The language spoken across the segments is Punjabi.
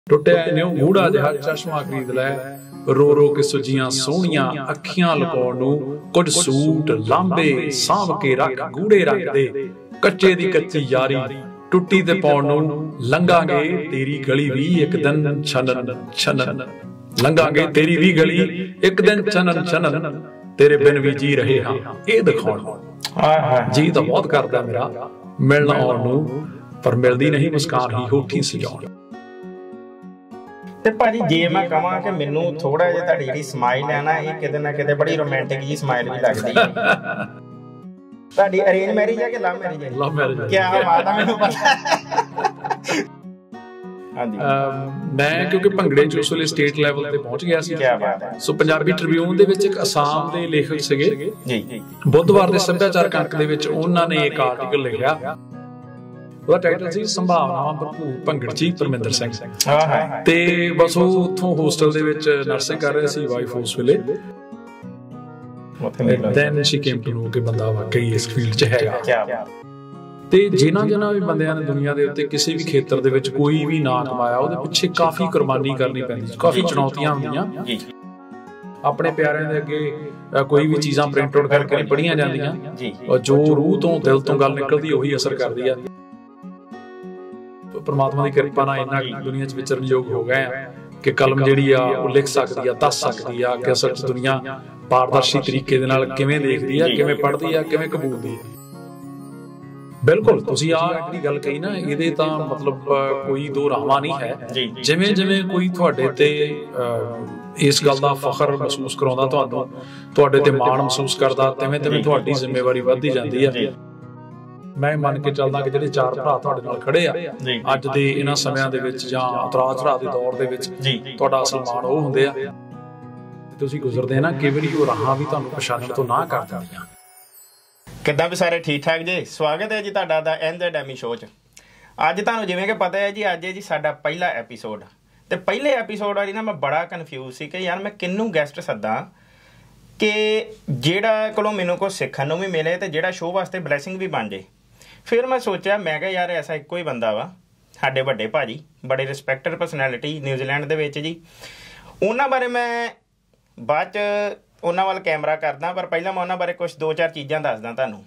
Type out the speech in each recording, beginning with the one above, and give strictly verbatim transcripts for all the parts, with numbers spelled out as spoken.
ਟੁੱਟਿਆ ਨੇ ਗੂੜਾ ਜਿਹਾ ਚਸ਼ਮਾ ਖਰੀਦ ਲੈ, ਰੋ ਰੋ ਕੇ ਸੁਜੀਆਂ ਸੋਹਣੀਆਂ ਅੱਖੀਆਂ ਲੁਕਾਉਣ ਨੂੰ ਕੁਝ ਸੂਟ ਲਾਂਬੇ ਸਾਂਭ ਕੇ ਰੱਖ ਗੂੜੇ ਰੰਗ ਦੇ, ਕੱਚੇ ਦੀ ਕੱਚੀ ਯਾਰੀ ਟੁੱਟੀ ਤੇ ਪਾਉਣ ਨੂੰ ਲੰਘਾਂਗੇ ਤੇਰੀ ਗਲੀ ਵੀ ਇੱਕ ਦਿਨ ਛਨਨ ਛਨਨ, ਲੰਘਾਂਗੇ ਤੇਰੀ ਵੀ ਗਲੀ ਇੱਕ ਦਿਨ ਛਨਨ ਛਨਨ, ਤੇਰੇ ਬਿਨ ਵੀ ਜੀ ਰਹੇ ਹਾਂ ਇਹ ਦਿਖਾਉਣ ਨੂੰ। ਜੀ ਤਾਂ ਬਹੁਤ ਕਰਦਾ ਮੇਰਾ ਮਿਲਣ ਆਉਣ ਨੂੰ, ਪਰ ਮਿਲਦੀ ਨਹੀਂ ਮੁਸਕਾਨ ਹੀ ਹੋਠੀ ਸਜਾਉਣ। ਤੇ ਭਾਜੀ ਜੇ ਮੈਂ ਕਹਾਂ ਕਿ ਮੈਨੂੰ ਥੋੜਾ ਜਿਹਾ ਤੁਹਾਡੀ ਜਿਹੜੀ ਸਮਾਈਲ ਹੈ ਨਾ, ਇਹ ਕਿਤੇ ਨਾ ਕਿਤੇ ਬੜੀ ਰੋਮਾਂਟਿਕ ਜੀ ਸਮਾਈਲ ਵੀ ਲੱਗਦੀ ਹੈ। ਤੁਹਾਡੀ ਅਰੇਂਜ ਮੈਰਿਜ ਹੈ ਕਿ ਲਵ ਮੈਰਿਜ ਹੈ? Love marriage. ਕੀ ਬਾਤ ਹੈ, ਮੈਨੂੰ ਪਤਾ। ਹਾਂਜੀ, ਮੈਂ ਕਿਉਂਕਿ ਭੰਗੜੇ ਚ ਉਸ ਵੇਲੇ ਸਟੇਟ ਲੈਵਲ ਤੇ ਪਹੁੰਚ ਗਿਆ ਸੀ। ਕੀ ਬਾਤ ਹੈ। ਸੋ ਪੰਜਾਬੀ ਟ੍ਰਿਬਿਊਨ ਦੇ ਵਿੱਚ ਇੱਕ ਅਸਾਮ ਦੇ ਲੇਖਕ ਸੀਗੇ ਜੀ, ਬੁੱਧਵਾਰ ਦੇ ਸੱਭਿਆਚਾਰਕ ਅੰਕ ਦੇ ਵਿੱਚ ਉਹਨਾਂ ਨੇ ਇੱਕ ਆਰਟੀਕਲ ਲਿਖਿਆ, ਉਹਦਾ ਟਾਈਟਲ ਸੀ ਸੰਭਾਵਨਾਵਾਂ ਭਰਪੂਰ ਭੰਗੜਚੀ ਪਰਮਿੰਦਰ ਸਿੰਘ। ਤੇ ਬਸ ਉਹ ਉੱਥੋਂ ਹੋਸਟਲ ਦੇ ਵਿੱਚ ਨਰਸਿੰਗ ਕਰ ਰਹੇ ਸੀ, ਵਾਈਫ ਉਸ ਵੇਲੇ। Then she came to know ਕਿ ਬੰਦਾ ਵਾਕਈ ਇਸ ਫੀਲਡ 'ਚ ਹੈਗਾ। ਤੇ ਜਿਨ੍ਹਾਂ ਜਿਨ੍ਹਾਂ ਵੀ ਬੰਦਿਆਂ ਨੇ ਦੁਨੀਆ ਦੇ ਉੱਤੇ ਕਿਸੇ ਵੀ ਖੇਤਰ ਦੇ ਵਿੱਚ ਕੋਈ ਵੀ ਨਾਂ ਕਮਾਇਆ, ਉਹਦੇ ਪਿੱਛੇ ਕਾਫੀ ਕੁਰਬਾਨੀ ਕਰਨੀ ਪੈਂਦੀ, ਕਾਫੀ ਚੁਣੌਤੀਆਂ ਹੁੰਦੀਆਂ। ਆਪਣੇ ਪਿਆਰਿਆਂ ਦੇ ਅੱਗੇ ਕੋਈ ਵੀ ਚੀਜ਼ਾਂ ਪ੍ਰਿੰਟ ਆਊਟ ਕਰਕੇ ਨਹੀਂ ਪੜ੍ਹੀਆਂ ਜਾਂਦੀਆਂ, ਜੋ ਰੂਹ ਤੋਂ ਦਿਲ ਤੋਂ ਗੱਲ ਨਿਕਲਦੀ ਉਹੀ ਅਸਰ ਕਰਦੀ ਆ। ਪਰਮਾਤਮਾ ਦੀ ਕਿਰਪਾ ਨਾਲ ਇੰਨਾ ਦੁਨੀਆ 'ਚ ਵਿਚਰਨਯੋਗ ਹੋ ਗਏ ਆ ਕਿ ਕਲਮ ਜਿਹੜੀ ਆ ਉਹ ਲਿਖ ਸਕਦੀ ਆ, ਦੱਸ ਸਕਦੀ ਆ ਕਿ ਅਸਲ 'ਚ ਦੁਨੀਆ ਪਾਰਦਰਸ਼ੀ ਤਰੀਕੇ ਦੇ ਨਾਲ ਕਿਵੇਂ ਦੇਖਦੀ ਆ, ਕਿਵੇਂ ਪੜ੍ਹਦੀ ਆ, ਕਿਵੇਂ ਕਬੂਲਦੀ ਆ। ਬਿਲਕੁਲ ਤੁਸੀਂ ਆਹ ਜਿਹੜੀ ਗੱਲ ਕਹੀ ਨਾ, ਇਹਦੇ ਤਾਂ ਮਤਲਬ ਕੋਈ ਦੋ ਰਾਵਾਂ ਨਹੀਂ ਹੈ। ਜਿਵੇਂ ਜਿਵੇਂ ਕੋਈ ਤੁਹਾਡੇ ਤੇ ਇਸ ਗੱਲ ਦਾ ਫਖਰ ਮਹਿਸੂਸ ਕਰਾਉਂਦਾ, ਤੁਹਾਨੂੰ ਤੁਹਾਡੇ ਤੇ ਮਾਣ ਮਹਿਸੂਸ ਕਰਦਾ, ਤਿਵੇਂ ਤਿਵੇਂ ਤੁਹਾਡੀ ਜ਼ਿੰਮੇਵਾਰੀ ਵੱਧਦੀ ਜਾਂਦੀ ਆ। ਮੈਂ ਮੰਨ ਕੇ ਚੱਲਦਾ ਕਿ ਜਿਹੜੇ ਚਾਰ ਭਰਾ ਤੁਹਾਡੇ ਨਾਲ ਖੜੇ ਆ ਅੱਜ ਦੇ ਇਹਨਾਂ ਸਮਿਆਂ ਦੇ ਵਿੱਚ ਜਾਂ ਉਤਰਾਅ ਚੜ੍ਹਾਅ ਦੇ ਦੌਰ ਦੇ ਵਿੱਚ, ਤੁਹਾਡਾ ਅਸਲ ਮਾਣ ਉਹ ਹੁੰਦੇ ਆ ਤੁਸੀਂ ਗੁਜ਼ਰਦੇ ਨਾ, ਕਈ ਵਾਰੀ ਉਹ ਰਾਹਾਂ ਵੀ ਤੁਹਾਨੂੰ ਪਛਾਣਨ ਤੋਂ ਨਾ ਕਰ ਦਿੰਦੀਆਂ। ਕਿੱਦਾਂ ਵੀ ਸਾਰੇ ਠੀਕ ਠਾਕ ਜੀ? ਸਵਾਗਤ ਹੈ ਜੀ ਤੁਹਾਡਾ ਦਾ ਐਨ ਡੈਮੀ ਸ਼ੋਅ 'ਚ। ਅੱਜ ਤੁਹਾਨੂੰ ਜਿਵੇਂ ਕਿ ਪਤਾ ਹੈ ਜੀ, ਅੱਜ ਹੈ ਜੀ ਸਾਡਾ ਪਹਿਲਾ ਐਪੀਸੋਡ। ਤੇ ਪਹਿਲੇ ਐਪੀਸੋਡ ਵਾਲੀ ਨਾ ਮੈਂ ਬੜਾ ਕਨਫਿਊਜ਼ ਸੀ ਕਿ ਯਾਰ ਮੈਂ ਕਿਹਨੂੰ ਗੈਸਟ ਸੱਦਾਂ ਕਿ ਜਿਹੜਾ ਕੋਲੋਂ ਮੈਨੂੰ ਕੁਛ ਸਿੱਖਣ ਨੂੰ ਵੀ ਮਿਲੇ ਤੇ ਜਿਹੜਾ ਸ਼ੋਅ ਵਾਸਤੇ ਬਲੈਸਿੰਗ ਵੀ ਬਣ ਜੇ। ਫਿਰ ਮੈਂ ਸੋਚਿਆ, ਮੈਂ ਕਿਹਾ ਯਾਰ ਐਸਾ ਇੱਕੋ ਹੀ ਬੰਦਾ ਵਾ, ਸਾਡੇ ਵੱਡੇ ਭਾਜੀ, ਬੜੇ ਰਿਸਪੈਕਟਡ ਪਰਸਨੈਲਿਟੀ ਨਿਊਜ਼ੀਲੈਂਡ ਦੇ ਵਿੱਚ ਜੀ। ਉਹਨਾਂ ਬਾਰੇ ਮੈਂ ਬਾਅਦ 'ਚ ਉਹਨਾਂ ਵੱਲ ਕੈਮਰਾ ਕਰਦਾ, ਪਰ ਪਹਿਲਾਂ ਮੈਂ ਉਹਨਾਂ ਬਾਰੇ ਕੁਛ ਦੋ ਚਾਰ ਚੀਜ਼ਾਂ ਦੱਸਦਾ ਤੁਹਾਨੂੰ।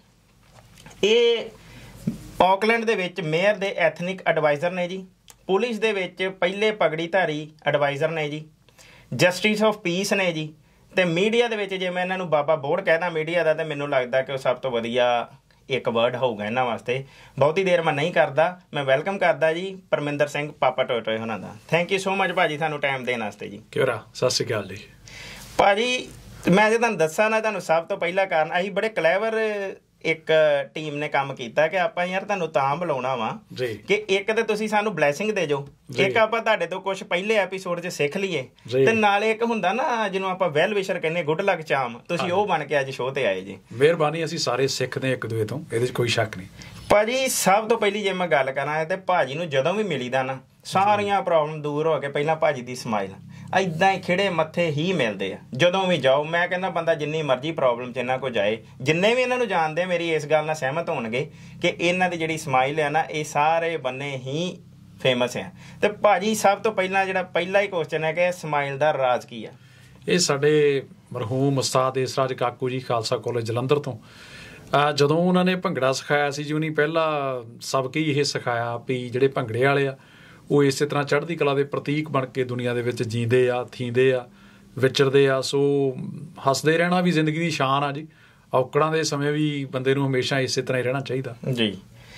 ਇਹ ਆਕਲੈਂਡ ਦੇ ਵਿੱਚ ਮੇਅਰ ਦੇ ਐਥਨਿਕ ਐਡਵਾਈਜ਼ਰ ਨੇ ਜੀ, ਪੁਲਿਸ ਦੇ ਵਿੱਚ ਪਹਿਲੇ ਪਗੜੀਧਾਰੀ ਐਡਵਾਈਜ਼ਰ ਨੇ ਜੀ, ਜਸਟਿਸ ਆਫ ਪੀਸ ਨੇ ਜੀ, ਤੇ ਮੀਡੀਆ ਦੇ ਵਿੱਚ ਜੇ ਮੈਂ ਇਹਨਾਂ ਨੂੰ ਬਾਬਾ ਬੋੜ ਕਹਿਦਾ ਮੀਡੀਆ ਦਾ, ਤਾਂ ਮੈਨੂੰ ਲੱਗਦਾ ਕਿ ਉਹ ਸਭ ਤੋਂ ਵਧੀਆ ਇੱਕ ਵਰਡ ਹੋਊਗਾ ਇਹਨਾਂ ਵਾਸਤੇ। ਬਹੁਤੀ ਦੇਰ ਮੈਂ ਨਹੀਂ ਕਰਦਾ, ਮੈਂ ਵੈਲਕਮ ਕਰਦਾ ਜੀ ਪਰਮਿੰਦਰ ਸਿੰਘ ਪਾਪਾ ਟੋਏ ਟੋਏ ਹੋਣਾ ਦਾ। ਥੈਂਕ ਯੂ ਸੋ ਮਚ ਭਾਜੀ ਸਾਨੂੰ ਟਾਈਮ ਦੇਣ ਵਾਸਤੇ ਜੀ। ਕਿਹੜਾ ਸਤਿ ਸ਼੍ਰੀ ਅਕਾਲ ਜੀ ਭਾਜੀ। ਮੈਂ ਜੇ ਤੁਹਾਨੂੰ ਦੱਸਾਂ ਨਾ, ਤੁਹਾਨੂੰ ਸਭ ਤੋਂ ਪਹਿਲਾ ਕਾਰਨ ਅਸੀਂ ਬੜੇ ਕਲੈਵਰ ਇੱਕ ਟੀਮ ਨੇ ਕੰਮ ਕੀਤਾ ਕਿ ਆਪਾਂ ਯਾਰ ਤੁਹਾਨੂੰ ਤਾਂ ਬੁਲਾਉਣਾ ਵਾ ਕਿ ਇੱਕ ਤੇ ਤੁਸੀਂ ਸਾਨੂੰ ਬਲੈਸਿੰਗ ਦੇ ਜਾਓ, ਇੱਕ ਆਪਾਂ ਤੁਹਾਡੇ ਤੋਂ ਕੁਛ ਪਹਿਲੇ ਐਪੀਸੋਡ 'ਚ ਸਿੱਖ ਲਈਏ, ਤੇ ਨਾਲੇ ਇੱਕ ਹੁੰਦਾ ਨਾ ਜਿਹਨੂੰ ਆਪਾਂ ਵੈਲ ਵਿਸ਼ਰ ਕਹਿੰਦੇ, ਗੁੱਡ ਲੱਕ ਚਾਮ, ਤੁਸੀਂ ਉਹ ਬਣ ਕੇ ਅੱਜ ਸ਼ੋਅ ਤੇ ਆਏ ਜੀ। ਮਿਹਰਬਾਨੀ, ਅਸੀਂ ਸਾਰੇ ਸਿੱਖਦੇ ਇੱਕ ਦੂਜੇ ਤੋਂ, ਇਹਦੇ 'ਚ ਕੋਈ ਸ਼ੱਕ ਨਹੀਂ ਭਾਜੀ। ਸਭ ਤੋਂ ਪਹਿਲੀ ਜੇ ਮੈਂ ਗੱਲ ਕਰਾਂ ਤੇ ਭਾਜੀ ਨੂੰ ਜਦੋਂ ਵੀ ਮਿਲੀਦਾ ਨਾ, ਸਾਰੀਆਂ ਪ੍ਰੋਬਲਮ ਦੂਰ ਹੋ ਕੇ ਪਹਿਲਾਂ ਭਾਜੀ ਦੀ ਸਮਾਈਲ ਏਦਾਂ ਹੀ ਖਿੜੇ ਮੱਥੇ ਹੀ ਮਿਲਦੇ ਆ ਜਦੋਂ ਵੀ ਜਾਓ। ਮੈਂ ਕਹਿੰਦਾ ਬੰਦਾ ਜਿੰਨੀ ਮਰਜ਼ੀ ਪ੍ਰੋਬਲਮ 'ਚ ਇਹਨਾਂ ਕੋਲ ਜਾਏ, ਜਿੰਨੇ ਵੀ ਇਹਨਾਂ ਨੂੰ ਜਾਣਦੇ ਮੇਰੀ ਇਸ ਗੱਲ ਨਾਲ ਸਹਿਮਤ ਹੋਣਗੇ ਕਿ ਇਹਨਾਂ ਦੀ ਜਿਹੜੀ ਸਮਾਈਲ ਆ ਨਾ, ਇਹ ਸਾਰੇ ਬੰਨੇ ਹੀ ਫੇਮਸ ਆ। ਤੇ ਭਾਜੀ ਸਭ ਤੋਂ ਪਹਿਲਾਂ ਜਿਹੜਾ ਪਹਿਲਾ ਹੀ ਕੁਐਸਚਨ ਹੈ ਕਿ ਸਮਾਈਲ ਦਾ ਰਾਜ਼ ਕੀ ਆ? ਇਹ ਸਾਡੇ ਮਰਹੂਮ ਉਸਤਾਦ ਏਸਰਾਜ ਕਾਕੂ ਜੀ, ਖਾਲਸਾ ਕਾਲਜ ਜਲੰਧਰ ਤੋਂ, ਜਦੋਂ ਉਹਨਾਂ ਨੇ ਭੰਗੜਾ ਸਿਖਾਇਆ ਸੀ ਜੀ, ਉਹਨੇ ਪਹਿਲਾਂ ਸਬਕ ਹੀ ਇਹ ਸਿਖਾਇਆ ਵੀ ਜਿਹੜੇ ਭੰਗੜੇ ਵਾਲੇ ਆ ਉਹ ਇਸੇ ਤਰ੍ਹਾਂ ਚੜ੍ਹਦੀ ਕਲਾ ਦੇ ਪ੍ਰਤੀਕ ਬਣ ਕੇ ਦੁਨੀਆ ਦੇ ਵਿੱਚ ਜੀਂਦੇ ਆ, ਥੀਂਦੇ ਆ, ਵਿਚਰਦੇ ਆ। ਸੋ ਹੱਸਦੇ ਰਹਿਣਾ ਵੀ ਜ਼ਿੰਦਗੀ ਦੀ ਸ਼ਾਨ ਆ ਜੀ। ਔਕੜਾਂ ਦੇ ਸਮੇਂ ਵੀ ਬੰਦੇ ਨੂੰ ਹਮੇਸ਼ਾ ਇਸੇ ਤਰ੍ਹਾਂ ਹੀ ਰਹਿਣਾ ਚਾਹੀਦਾ ਜੀ।